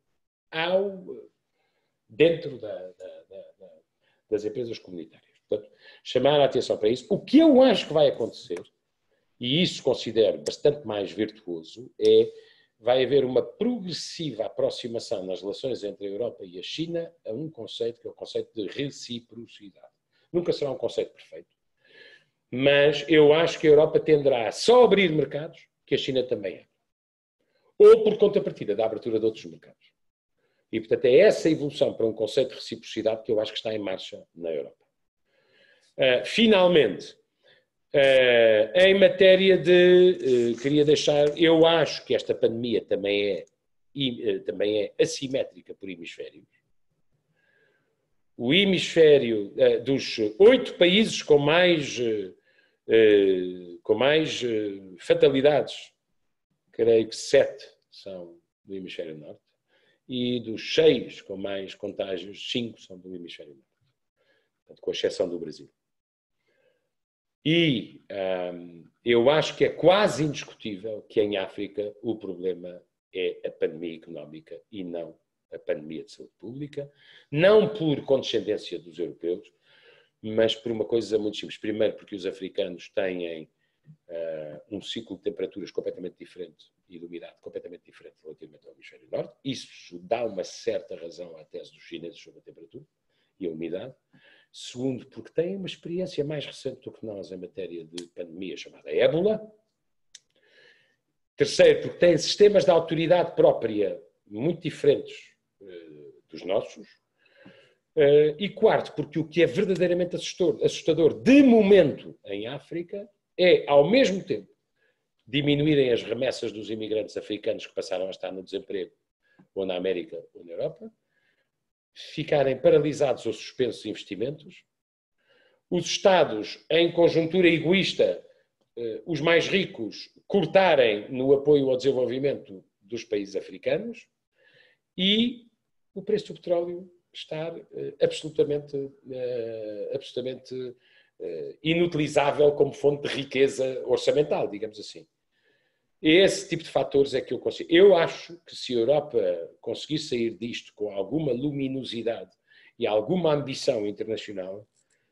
dentro das empresas comunitárias. Portanto, chamar a atenção para isso. O que eu acho que vai acontecer, e isso considero bastante mais virtuoso, vai haver uma progressiva aproximação nas relações entre a Europa e a China a um conceito que é o conceito de reciprocidade. Nunca será um conceito perfeito, mas eu acho que a Europa tenderá a só abrir mercados que a China também abre. Ou por contrapartida da abertura de outros mercados. E, portanto, é essa evolução para um conceito de reciprocidade que eu acho que está em marcha na Europa. Finalmente, em matéria queria deixar, eu acho que esta pandemia também é assimétrica por hemisférios. O hemisfério dos 8 países com mais fatalidades, creio que 7 são do hemisfério norte, e dos 6 com mais contágios, 5 são do hemisfério norte, portanto, com exceção do Brasil. E eu acho que é quase indiscutível que em África o problema é a pandemia económica e não a pandemia de saúde pública, não por condescendência dos europeus, mas por uma coisa muito simples. Primeiro, porque os africanos têm um ciclo de temperaturas completamente diferente e de umidade completamente diferente relativamente ao hemisfério norte. Isso dá uma certa razão à tese dos chineses sobre a temperatura e a umidade. Segundo, porque têm uma experiência mais recente do que nós em matéria de pandemia chamada ébola. Terceiro, porque têm sistemas de autoridade própria muito diferentes dos nossos. E quarto, porque o que é verdadeiramente assustador de momento em África é, ao mesmo tempo, diminuírem as remessas dos imigrantes africanos que passaram a estar no desemprego, ou na América ou na Europa, ficarem paralisados ou suspensos investimentos, os Estados, em conjuntura egoísta, os mais ricos, cortarem no apoio ao desenvolvimento dos países africanos e o preço do petróleo estar absolutamente inutilizável como fonte de riqueza orçamental, digamos assim. Esse tipo de fatores é que eu consigo. Eu acho que se a Europa conseguir sair disto com alguma luminosidade e alguma ambição internacional,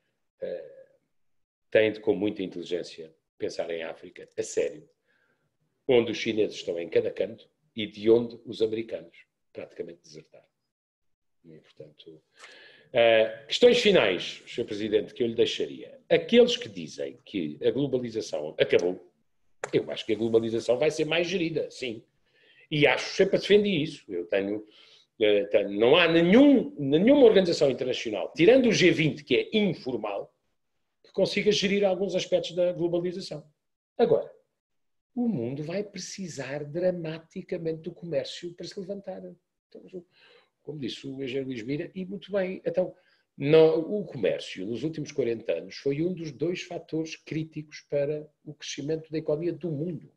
tem de, com muita inteligência, pensar em África, a sério, onde os chineses estão em cada canto e de onde os americanos praticamente desertaram. E, portanto, questões finais, Sr. Presidente, que eu lhe deixaria. Aqueles que dizem que a globalização acabou, eu acho que a globalização vai ser mais gerida, sim. E sempre defendi isso. Não há nenhuma organização internacional, tirando o G20, que é informal, que consiga gerir alguns aspectos da globalização. Agora, o mundo vai precisar dramaticamente do comércio para se levantar. Então, como disse o engenheiro Luís Mira, e muito bem, então, O comércio, nos últimos 40 anos, foi um dos 2 fatores críticos para o crescimento da economia do mundo.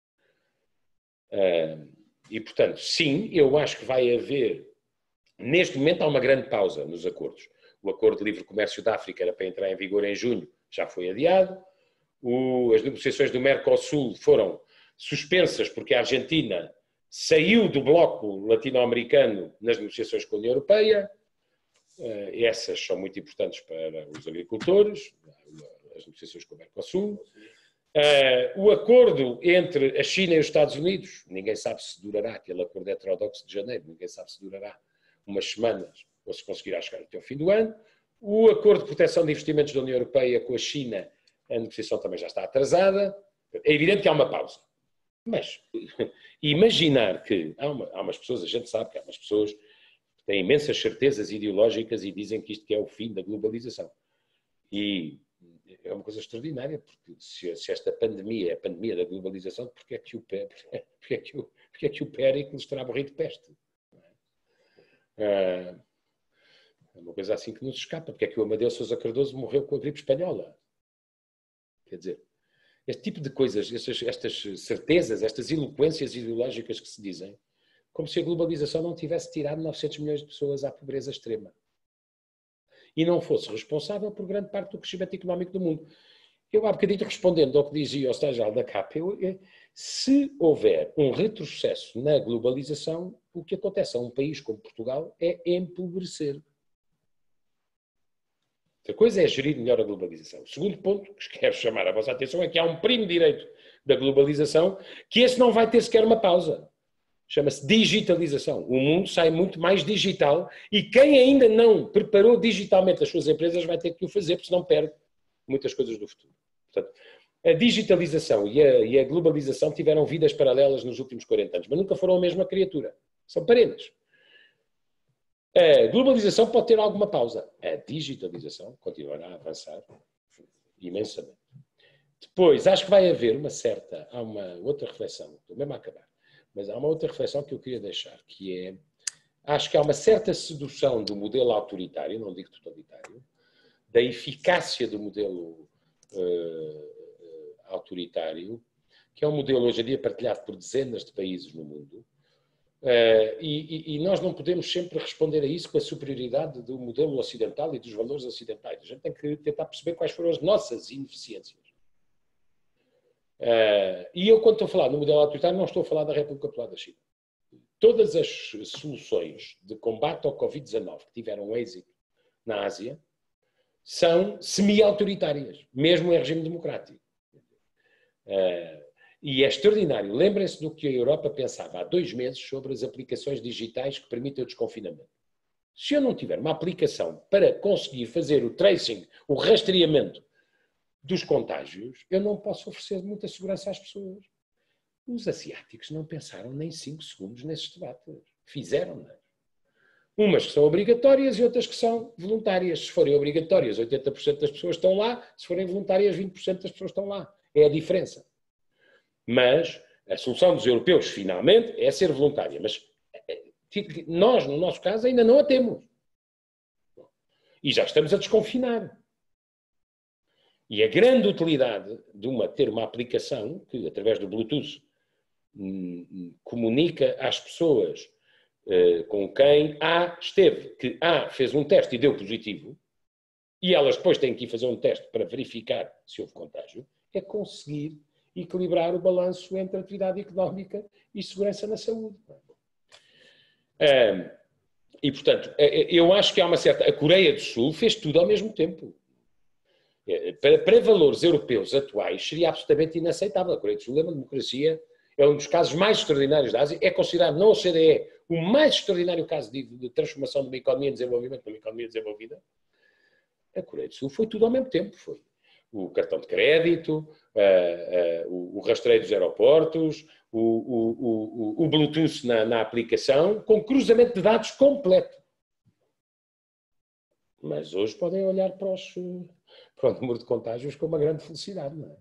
E, portanto, sim, eu acho que vai haver... Neste momento há uma grande pausa nos acordos. O Acordo de Livre Comércio da África era para entrar em vigor em junho, já foi adiado. As negociações do Mercosul foram suspensas porque a Argentina saiu do bloco latino-americano nas negociações com a União Europeia. Essas são muito importantes para os agricultores, as negociações com o Mercosul. O acordo entre a China e os Estados Unidos, ninguém sabe se durará, aquele acordo heterodoxo de janeiro, ninguém sabe se durará umas semanas ou se conseguirá chegar até o fim do ano. O acordo de proteção de investimentos da União Europeia com a China, a negociação também já está atrasada. É evidente que há uma pausa. Mas imaginar que há umas pessoas, a gente sabe que há umas pessoas que têm imensas certezas ideológicas e dizem que isto que é o fim da globalização. E é uma coisa extraordinária, porque se esta pandemia é a pandemia da globalização, porque é que o Péricles terá morrido de peste? É uma coisa assim que não se escapa. Porque é que o Amadeu Sousa Cardoso morreu com a gripe espanhola? Quer dizer, este tipo de coisas, estas certezas, estas eloquências ideológicas que se dizem, como se a globalização não tivesse tirado 900 milhões de pessoas à pobreza extrema. E não fosse responsável por grande parte do crescimento económico do mundo. Eu há bocadinho respondendo ao que dizia o estagiário da CAP, se houver um retrocesso na globalização, o que acontece a um país como Portugal é empobrecer. A coisa é gerir melhor a globalização. O segundo ponto que quero chamar a vossa atenção é que há um primo direito da globalização que esse não vai ter sequer uma pausa. Chama-se digitalização. O mundo sai muito mais digital e quem ainda não preparou digitalmente as suas empresas vai ter que o fazer, porque senão perde muitas coisas do futuro. Portanto, a digitalização e a globalização tiveram vidas paralelas nos últimos 40 anos, mas nunca foram a mesma criatura. São parentes. A globalização pode ter alguma pausa. A digitalização continuará a avançar imensamente. Depois, acho que vai haver há uma outra reflexão, estou mesmo a acabar, mas há uma outra reflexão que eu queria deixar, que é, acho que há uma certa sedução do modelo autoritário, não digo totalitário, da eficácia do modelo autoritário, que é um modelo hoje em dia partilhado por dezenas de países no mundo, e nós não podemos sempre responder a isso com a superioridade do modelo ocidental e dos valores ocidentais. A gente tem que tentar perceber quais foram as nossas ineficiências. E eu, quando estou a falar no modelo autoritário, não estou a falar da República Popular da China. Todas as soluções de combate ao Covid-19 que tiveram êxito na Ásia são semi-autoritárias, mesmo em regime democrático. E é extraordinário. Lembrem-se do que a Europa pensava há 2 meses sobre as aplicações digitais que permitem o desconfinamento. Se eu não tiver uma aplicação para conseguir fazer o tracing, o rastreamento dos contágios, eu não posso oferecer muita segurança às pessoas. Os asiáticos não pensaram nem 5 segundos nesses debates. Fizeram-nas. Umas que são obrigatórias e outras que são voluntárias. Se forem obrigatórias, 80% das pessoas estão lá. Se forem voluntárias, 20% das pessoas estão lá. É a diferença. Mas a solução dos europeus, finalmente, é ser voluntária. Mas nós, no nosso caso, ainda não a temos. E já estamos a desconfinar. E a grande utilidade de ter uma aplicação que, através do Bluetooth, comunica às pessoas com quem A esteve, que A fez um teste e deu positivo, e elas depois têm que ir fazer um teste para verificar se houve contágio, é conseguir equilibrar o balanço entre atividade económica e segurança na saúde. E, portanto, eu acho que há uma certa... A Coreia do Sul fez tudo ao mesmo tempo. Para valores europeus atuais, seria absolutamente inaceitável. A Coreia do Sul é uma democracia, é um dos casos mais extraordinários da Ásia, é considerado na OCDE o mais extraordinário caso de transformação de uma economia em desenvolvimento numa economia desenvolvida. A Coreia do Sul foi tudo ao mesmo tempo. Foi o cartão de crédito, o rastreio dos aeroportos, o Bluetooth na aplicação, com cruzamento de dados completo. Mas hoje podem olhar para o número de contágios com uma grande felicidade, não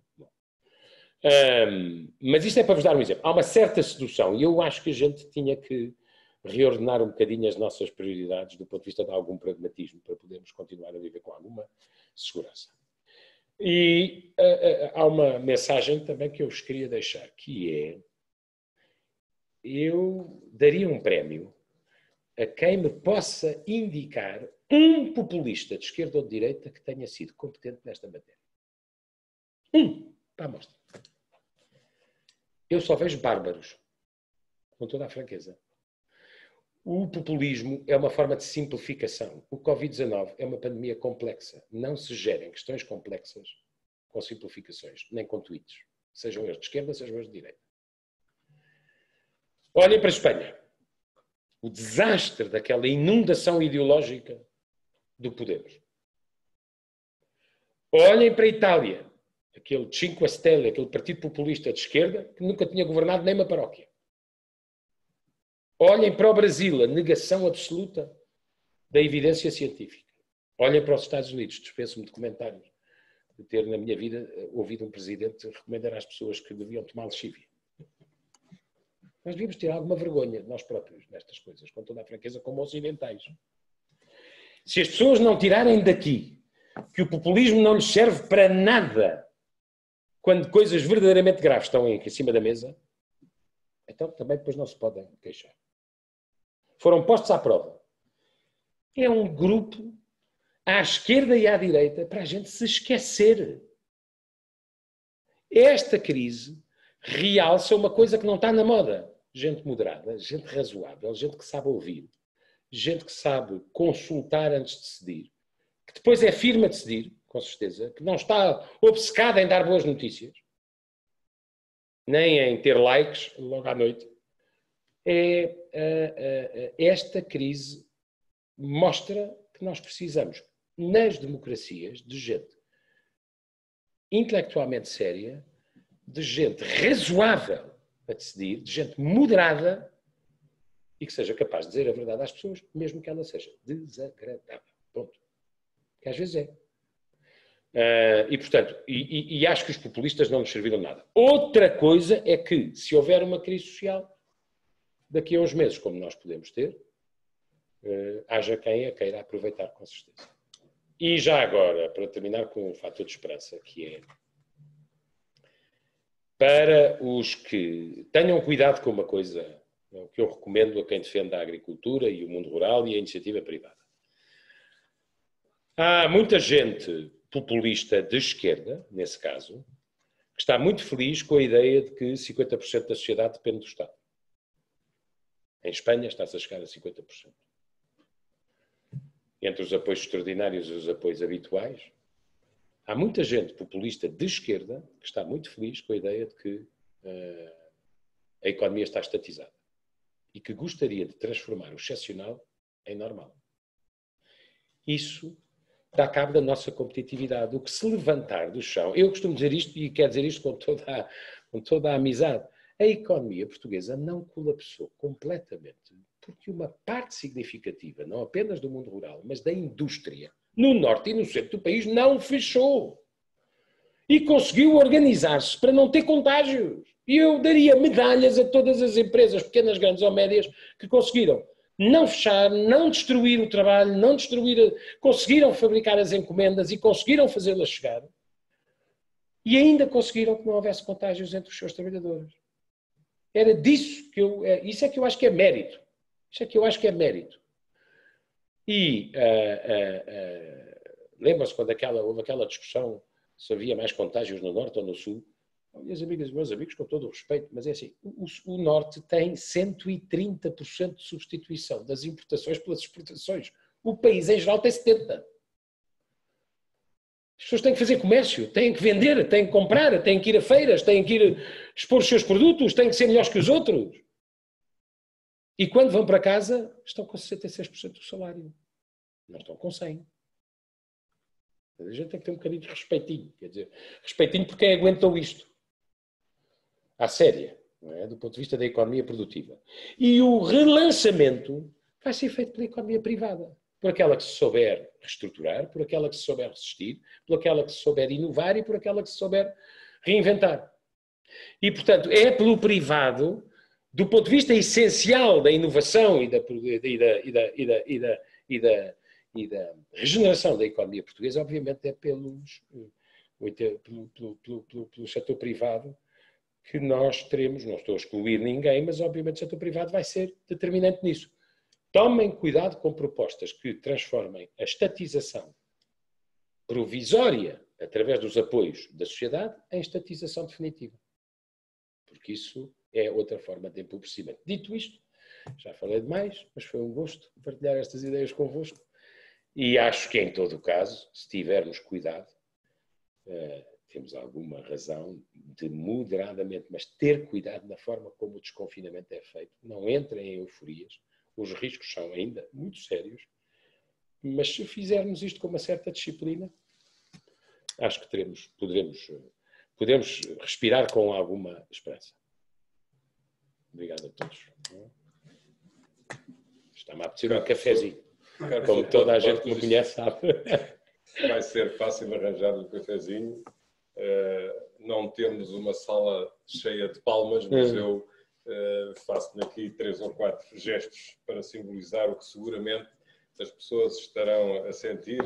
é? Mas isto é para vos dar um exemplo. Há uma certa sedução e eu acho que a gente tinha que reordenar um bocadinho as nossas prioridades do ponto de vista de algum pragmatismo, para podermos continuar a viver com alguma segurança. E há uma mensagem também que eu vos queria deixar, que é: eu daria um prémio a quem me possa indicar um populista de esquerda ou de direita que tenha sido competente nesta matéria. Para a mostra. Eu só vejo bárbaros, com toda a franqueza. O populismo é uma forma de simplificação. O Covid-19 é uma pandemia complexa. Não se gerem questões complexas com simplificações, nem com tweets. Sejam eles de esquerda, sejam eles de direita. Olhem para a Espanha. O desastre daquela inundação ideológica do Podemos. Olhem para a Itália. Aquele Cinque Stelle, aquele partido populista de esquerda, que nunca tinha governado nem uma paróquia. Olhem para o Brasil, a negação absoluta da evidência científica. Olhem para os Estados Unidos, dispenso-me de comentários, de ter na minha vida ouvido um presidente recomendar às pessoas que deviam tomar lexívia. Nós devíamos ter alguma vergonha de nós próprios nestas coisas, com toda a franqueza, como ocidentais. Se as pessoas não tirarem daqui que o populismo não lhes serve para nada quando coisas verdadeiramente graves estão em cima da mesa, então também depois não se podem queixar. Foram postos à prova. É um grupo à esquerda e à direita para a gente se esquecer. Esta crise realça uma coisa que não está na moda. Gente moderada, gente razoável, gente que sabe ouvir, gente que sabe consultar antes de decidir, que depois é firme a decidir, com certeza, que não está obcecada em dar boas notícias, nem em ter likes logo à noite. Esta crise mostra que nós precisamos, nas democracias, de gente intelectualmente séria, de gente razoável a decidir, de gente moderada e que seja capaz de dizer a verdade às pessoas, mesmo que ela seja desagradável. Ponto. Que às vezes é. E, portanto, acho que os populistas não nos serviram nada. Outra coisa é que, se houver uma crise social, daqui a uns meses, como nós podemos ter, haja quem a queira aproveitar, com certeza. E já agora, para terminar com um fator de esperança, que é para os que tenham cuidado com uma coisa, que eu recomendo a quem defende a agricultura e o mundo rural e a iniciativa privada. Há muita gente populista de esquerda, nesse caso, que está muito feliz com a ideia de que 50% da sociedade depende do Estado. Em Espanha está-se a chegar a 50%. Entre os apoios extraordinários e os apoios habituais, há muita gente populista de esquerda que está muito feliz com a ideia de que a economia está estatizada e que gostaria de transformar o excepcional em normal. Isso dá cabo da nossa competitividade. O que se levantar do chão, eu costumo dizer isto e quero dizer isto com toda a amizade, a economia portuguesa não colapsou completamente porque uma parte significativa, não apenas do mundo rural, mas da indústria, no norte e no centro do país, não fechou. E conseguiu organizar-se para não ter contágios. E eu daria medalhas a todas as empresas, pequenas, grandes ou médias, que conseguiram não fechar, não destruir o trabalho, não destruir, conseguiram fabricar as encomendas e conseguiram fazê-las chegar. E ainda conseguiram que não houvesse contágios entre os seus trabalhadores. Era disso que isso é que eu acho que é mérito. Isso é que eu acho que é mérito. E lembram-se quando houve aquela discussão se havia mais contágios no Norte ou no Sul? Minhas amigas e meus amigos, com todo o respeito, mas é assim, o Norte tem 130% de substituição das importações pelas exportações. O país em geral tem 70%. As pessoas têm que fazer comércio, têm que vender, têm que comprar, têm que ir a feiras, têm que ir expor os seus produtos, têm que ser melhores que os outros. E quando vão para casa, estão com 66% do salário. Não estão com 100%. A gente tem que ter um bocadinho de respeitinho. Quer dizer, respeitinho por quem aguentou isto. À séria, não é? Do ponto de vista da economia produtiva. E o relançamento vai ser feito pela economia privada. Por aquela que se souber reestruturar, por aquela que se souber resistir, por aquela que se souber inovar e por aquela que se souber reinventar. E, portanto, é pelo privado do ponto de vista essencial da inovação e da regeneração da economia portuguesa, obviamente é pelo setor privado que nós teremos, não estou a excluir ninguém, mas obviamente o setor privado vai ser determinante nisso. Tomem cuidado com propostas que transformem a estatização provisória, através dos apoios da sociedade, em estatização definitiva. Porque isso é outra forma de empobrecimento. Dito isto, já falei demais, mas foi um gosto partilhar estas ideias convosco. E acho que, em todo o caso, se tivermos cuidado, temos alguma razão de moderadamente, mas ter cuidado na forma como o desconfinamento é feito. Não entrem em euforias. Os riscos são ainda muito sérios. Mas se fizermos isto com uma certa disciplina, acho que poderemos respirar com alguma esperança. Obrigado a todos. Está-me a apetecer um cafezinho. Como toda a gente que me conhece sabe. Vai ser fácil arranjar um cafezinho. Não temos uma sala cheia de palmas, mas eu faço-lhe aqui 3 ou 4 gestos para simbolizar o que seguramente as pessoas estarão a sentir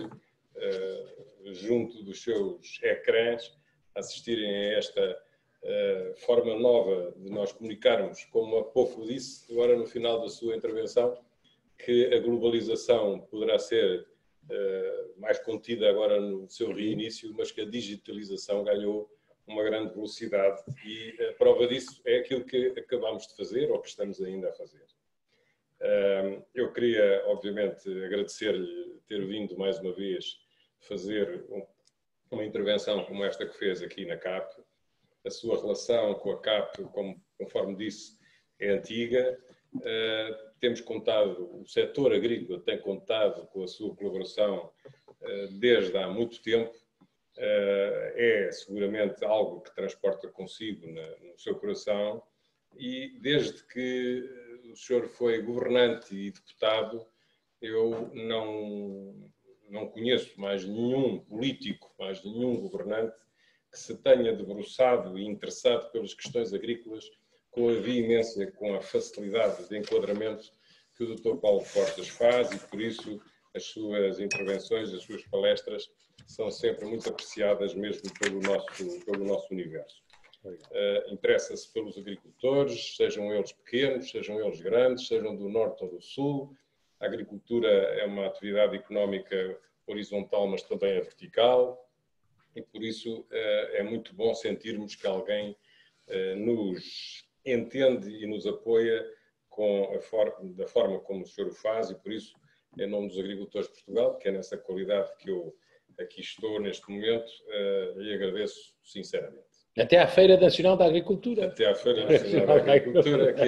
junto dos seus ecrãs, assistirem a esta forma nova de nós comunicarmos, como há pouco disse, agora no final da sua intervenção, que a globalização poderá ser mais contida agora no seu reinício, mas que a digitalização ganhou uma grande velocidade e a prova disso é aquilo que acabamos de fazer ou que estamos ainda a fazer. Eu queria, obviamente, agradecer-lhe ter vindo mais uma vez fazer uma intervenção como esta que fez aqui na CAP. A sua relação com a CAP, conforme disse, é antiga. Temos contado, o setor agrícola tem contado com a sua colaboração desde há muito tempo. É seguramente algo que transporta consigo no seu coração e desde que o senhor foi governante e deputado, eu não conheço mais nenhum político, mais nenhum governante que se tenha debruçado e interessado pelas questões agrícolas com a veemência, com a facilidade de enquadramento que o Dr. Paulo Portas faz e, por isso, as suas intervenções, as suas palestras são sempre muito apreciadas mesmo pelo nosso universo. Interessa-se pelos agricultores, sejam eles pequenos, sejam eles grandes, sejam do norte ou do sul. A agricultura é uma atividade económica horizontal, mas também é vertical. E, por isso, é muito bom sentirmos que alguém nos entende e nos apoia da forma como o senhor o faz e, por isso, em nome dos agricultores de Portugal, que é nessa qualidade que eu aqui estou neste momento, lhe agradeço sinceramente. Até à Feira Nacional da Agricultura. Até à Feira Nacional da Agricultura, que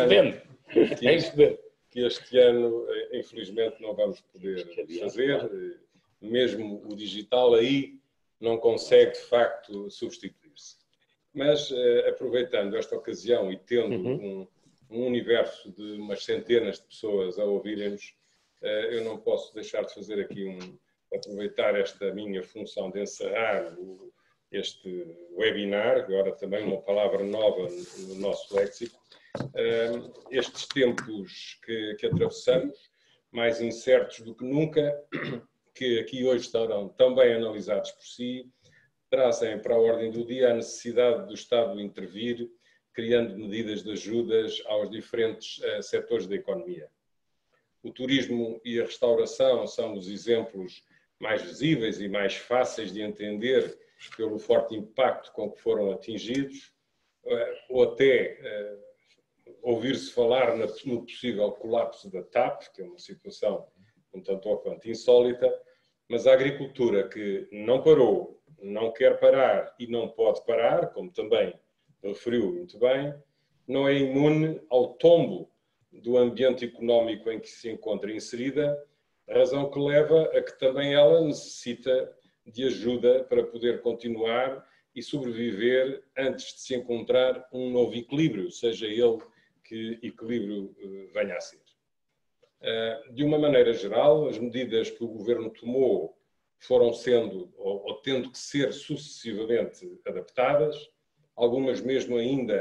este ano, infelizmente, não vamos poder fazer. Mesmo o digital aí não consegue, de facto, substituir-se. Mas, aproveitando esta ocasião e tendo um universo de umas centenas de pessoas a ouvirem-nos, eu não posso deixar de fazer aqui aproveitar esta minha função de encerrar este webinar, agora também uma palavra nova no nosso léxico. Estes tempos que atravessamos, mais incertos do que nunca, que aqui hoje estarão também analisados por si, trazem para a ordem do dia a necessidade do Estado intervir, criando medidas de ajudas aos diferentes setores da economia. O turismo e a restauração são os exemplos mais visíveis e mais fáceis de entender pelo forte impacto com que foram atingidos, ou até ouvir-se falar no possível colapso da TAP, que é uma situação um tanto ou quanto insólita, mas a agricultura que não parou, não quer parar e não pode parar, como também referiu muito bem, não é imune ao tombo do ambiente económico em que se encontra inserida, razão que leva a que também ela necessita de ajuda para poder continuar e sobreviver antes de se encontrar um novo equilíbrio, seja ele que equilíbrio venha a ser. De uma maneira geral, as medidas que o Governo tomou foram sendo ou tendo que ser sucessivamente adaptadas, algumas mesmo ainda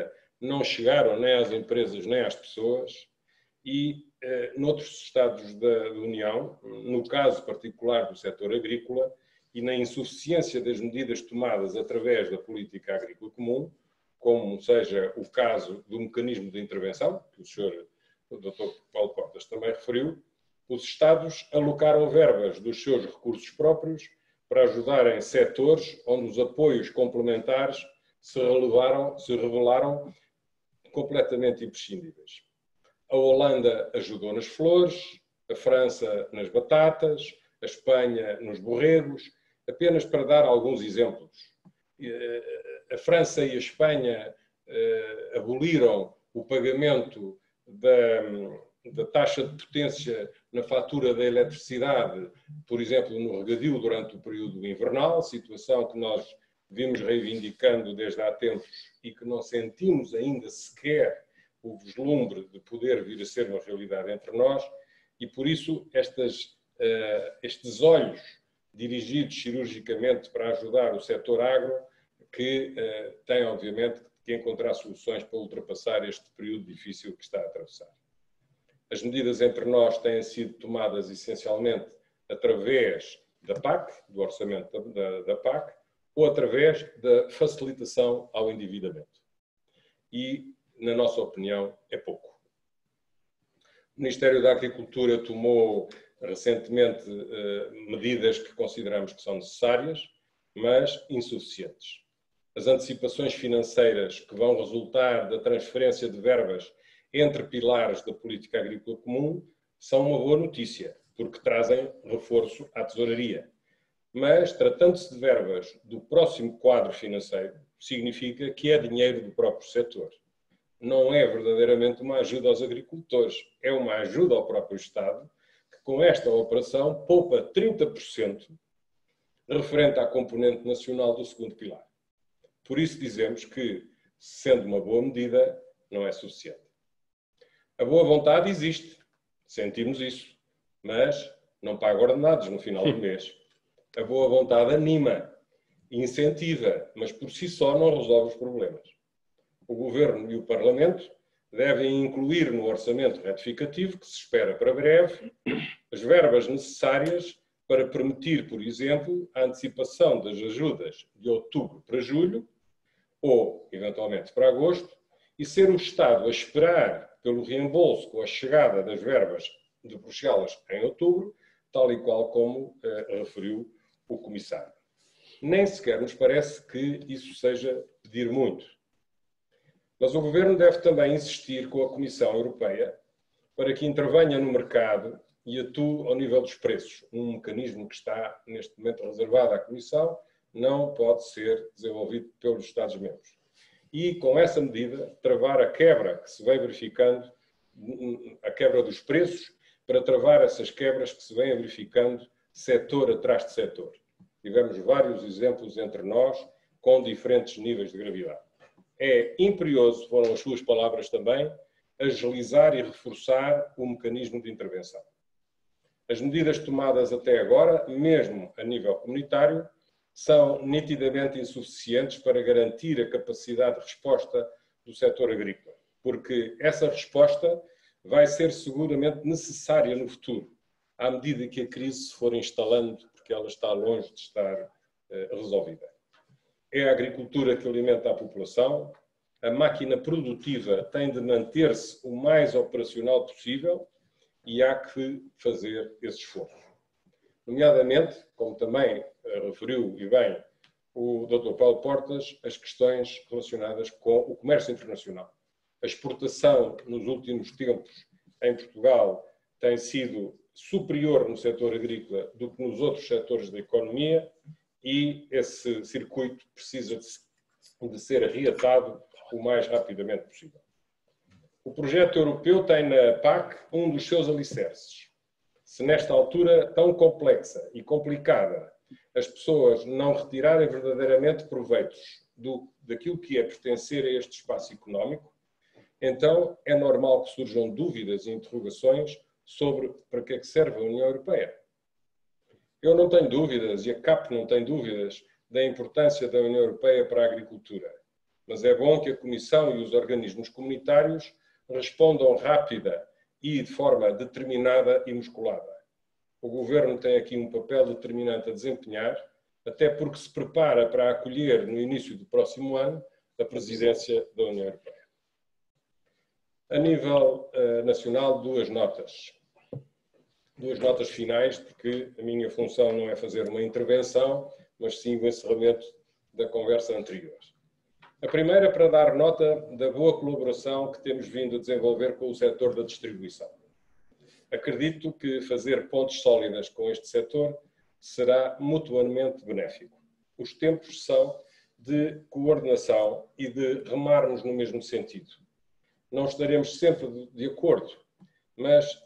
não chegaram nem às empresas nem às pessoas e, noutros Estados da União, no caso particular do setor agrícola e na insuficiência das medidas tomadas através da política agrícola comum, como seja o caso do mecanismo de intervenção, que o Dr. Paulo Portas também referiu, os Estados alocaram verbas dos seus recursos próprios para ajudarem setores onde os apoios complementares se revelaram completamente imprescindíveis. A Holanda ajudou nas flores, a França nas batatas, a Espanha nos borregos, apenas para dar alguns exemplos. A França e a Espanha aboliram o pagamento da taxa de potência na fatura da eletricidade, por exemplo, no regadio durante o período invernal, situação que nós vimos reivindicando desde há tempos e que não sentimos ainda sequer o vislumbre de poder vir a ser uma realidade entre nós, e por isso estes olhos dirigidos cirurgicamente para ajudar o setor agro, que tem, obviamente, que encontrar soluções para ultrapassar este período difícil que está a atravessar. As medidas entre nós têm sido tomadas essencialmente através da PAC, do orçamento da PAC, ou através da facilitação ao endividamento. E, na nossa opinião, é pouco. O Ministério da Agricultura tomou recentemente medidas que consideramos que são necessárias, mas insuficientes. As antecipações financeiras que vão resultar da transferência de verbas entre pilares da política agrícola comum são uma boa notícia, porque trazem reforço à tesouraria. Mas, tratando-se de verbas do próximo quadro financeiro, significa que é dinheiro do próprio setor. Não é verdadeiramente uma ajuda aos agricultores, é uma ajuda ao próprio Estado, que com esta operação poupa 30% referente à componente nacional do segundo pilar. Por isso dizemos que, sendo uma boa medida, não é suficiente. A boa vontade existe, sentimos isso, mas não paga ordenados no final do mês. A boa vontade anima, incentiva, mas por si só não resolve os problemas. O Governo e o Parlamento devem incluir no orçamento retificativo, que se espera para breve, as verbas necessárias para permitir, por exemplo, a antecipação das ajudas de outubro para julho, ou, eventualmente, para agosto, e ser o Estado a esperar pelo reembolso com a chegada das verbas de Bruxelas em outubro, tal e qual como referiu o Comissário. Nem sequer nos parece que isso seja pedir muito. Mas o Governo deve também insistir com a Comissão Europeia para que intervenha no mercado e atue ao nível dos preços. Um mecanismo que está, neste momento, reservado à Comissão, não pode ser desenvolvido pelos Estados-membros. E, com essa medida, travar a quebra que se vem verificando, a quebra dos preços, para travar essas quebras que se vêm verificando setor atrás de setor. Tivemos vários exemplos entre nós, com diferentes níveis de gravidade. É imperioso, foram as suas palavras também, agilizar e reforçar o mecanismo de intervenção. As medidas tomadas até agora, mesmo a nível comunitário, são nitidamente insuficientes para garantir a capacidade de resposta do setor agrícola, porque essa resposta vai ser seguramente necessária no futuro, à medida que a crise se for instalando, porque ela está longe de estar resolvida. É a agricultura que alimenta a população, a máquina produtiva tem de manter-se o mais operacional possível e há que fazer esse esforço. Nomeadamente, como também referiu e bem o Dr. Paulo Portas, as questões relacionadas com o comércio internacional. A exportação nos últimos tempos em Portugal tem sido superior no setor agrícola do que nos outros setores da economia e esse circuito precisa de ser reatado o mais rapidamente possível. O projeto europeu tem na PAC um dos seus alicerces. Se nesta altura tão complexa e complicada as pessoas não retirarem verdadeiramente proveitos daquilo que é pertencer a este espaço económico, então é normal que surjam dúvidas e interrogações sobre para que é que serve a União Europeia. Eu não tenho dúvidas, e a CAP não tem dúvidas, da importância da União Europeia para a agricultura. mas é bom que a Comissão e os organismos comunitários respondam rápida e de forma determinada e musculada. O Governo tem aqui um papel determinante a desempenhar, até porque se prepara para acolher, no início do próximo ano, a presidência da União Europeia. A nível nacional, duas notas finais, porque a minha função não é fazer uma intervenção, mas sim o encerramento da conversa anterior. A primeira para dar nota da boa colaboração que temos vindo a desenvolver com o setor da distribuição. Acredito que fazer pontes sólidas com este setor será mutuamente benéfico. Os tempos são de coordenação e de remarmos no mesmo sentido. Não estaremos sempre de acordo, mas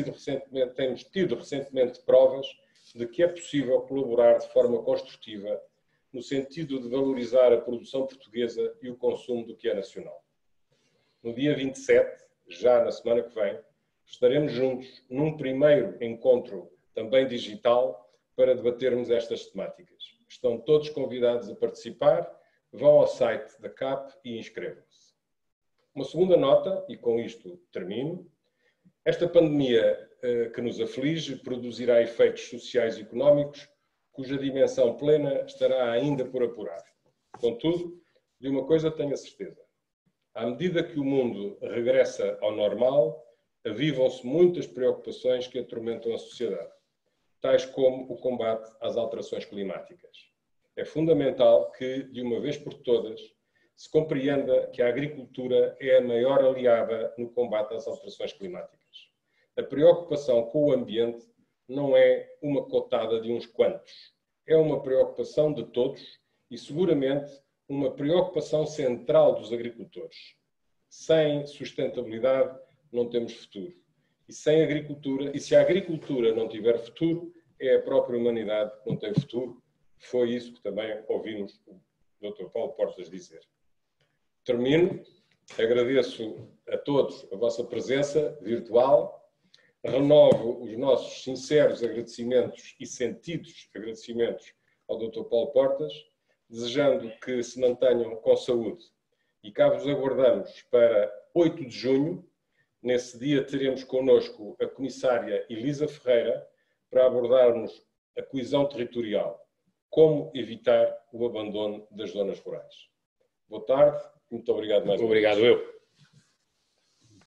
temos tido recentemente provas de que é possível colaborar de forma construtiva no sentido de valorizar a produção portuguesa e o consumo do que é nacional. No dia 27, já na semana que vem, estaremos juntos num primeiro encontro, também digital, para debatermos estas temáticas. Estão todos convidados a participar, vão ao site da CAP e inscrevam-se. Uma segunda nota, e com isto termino, esta pandemia que nos aflige produzirá efeitos sociais e económicos cuja dimensão plena estará ainda por apurar. Contudo, de uma coisa tenho a certeza. À medida que o mundo regressa ao normal, avivam-se muitas preocupações que atormentam a sociedade, tais como o combate às alterações climáticas. É fundamental que, de uma vez por todas, se compreenda que a agricultura é a maior aliada no combate às alterações climáticas. A preocupação com o ambiente não é uma cotada de uns quantos. É uma preocupação de todos e, seguramente, uma preocupação central dos agricultores. Sem sustentabilidade, não temos futuro. E sem agricultura, e se a agricultura não tiver futuro, é a própria humanidade que não tem futuro. Foi isso que também ouvimos o Dr. Paulo Portas dizer. Termino. Agradeço a todos a vossa presença virtual. Renovo os nossos sinceros agradecimentos e sentidos agradecimentos ao Dr. Paulo Portas, desejando que se mantenham com saúde. E cá vos aguardamos para 8 de junho. Nesse dia teremos connosco a comissária Elisa Ferreira para abordarmos a coesão territorial, como evitar o abandono das zonas rurais. Boa tarde, muito obrigado mais uma vez. Obrigado eu.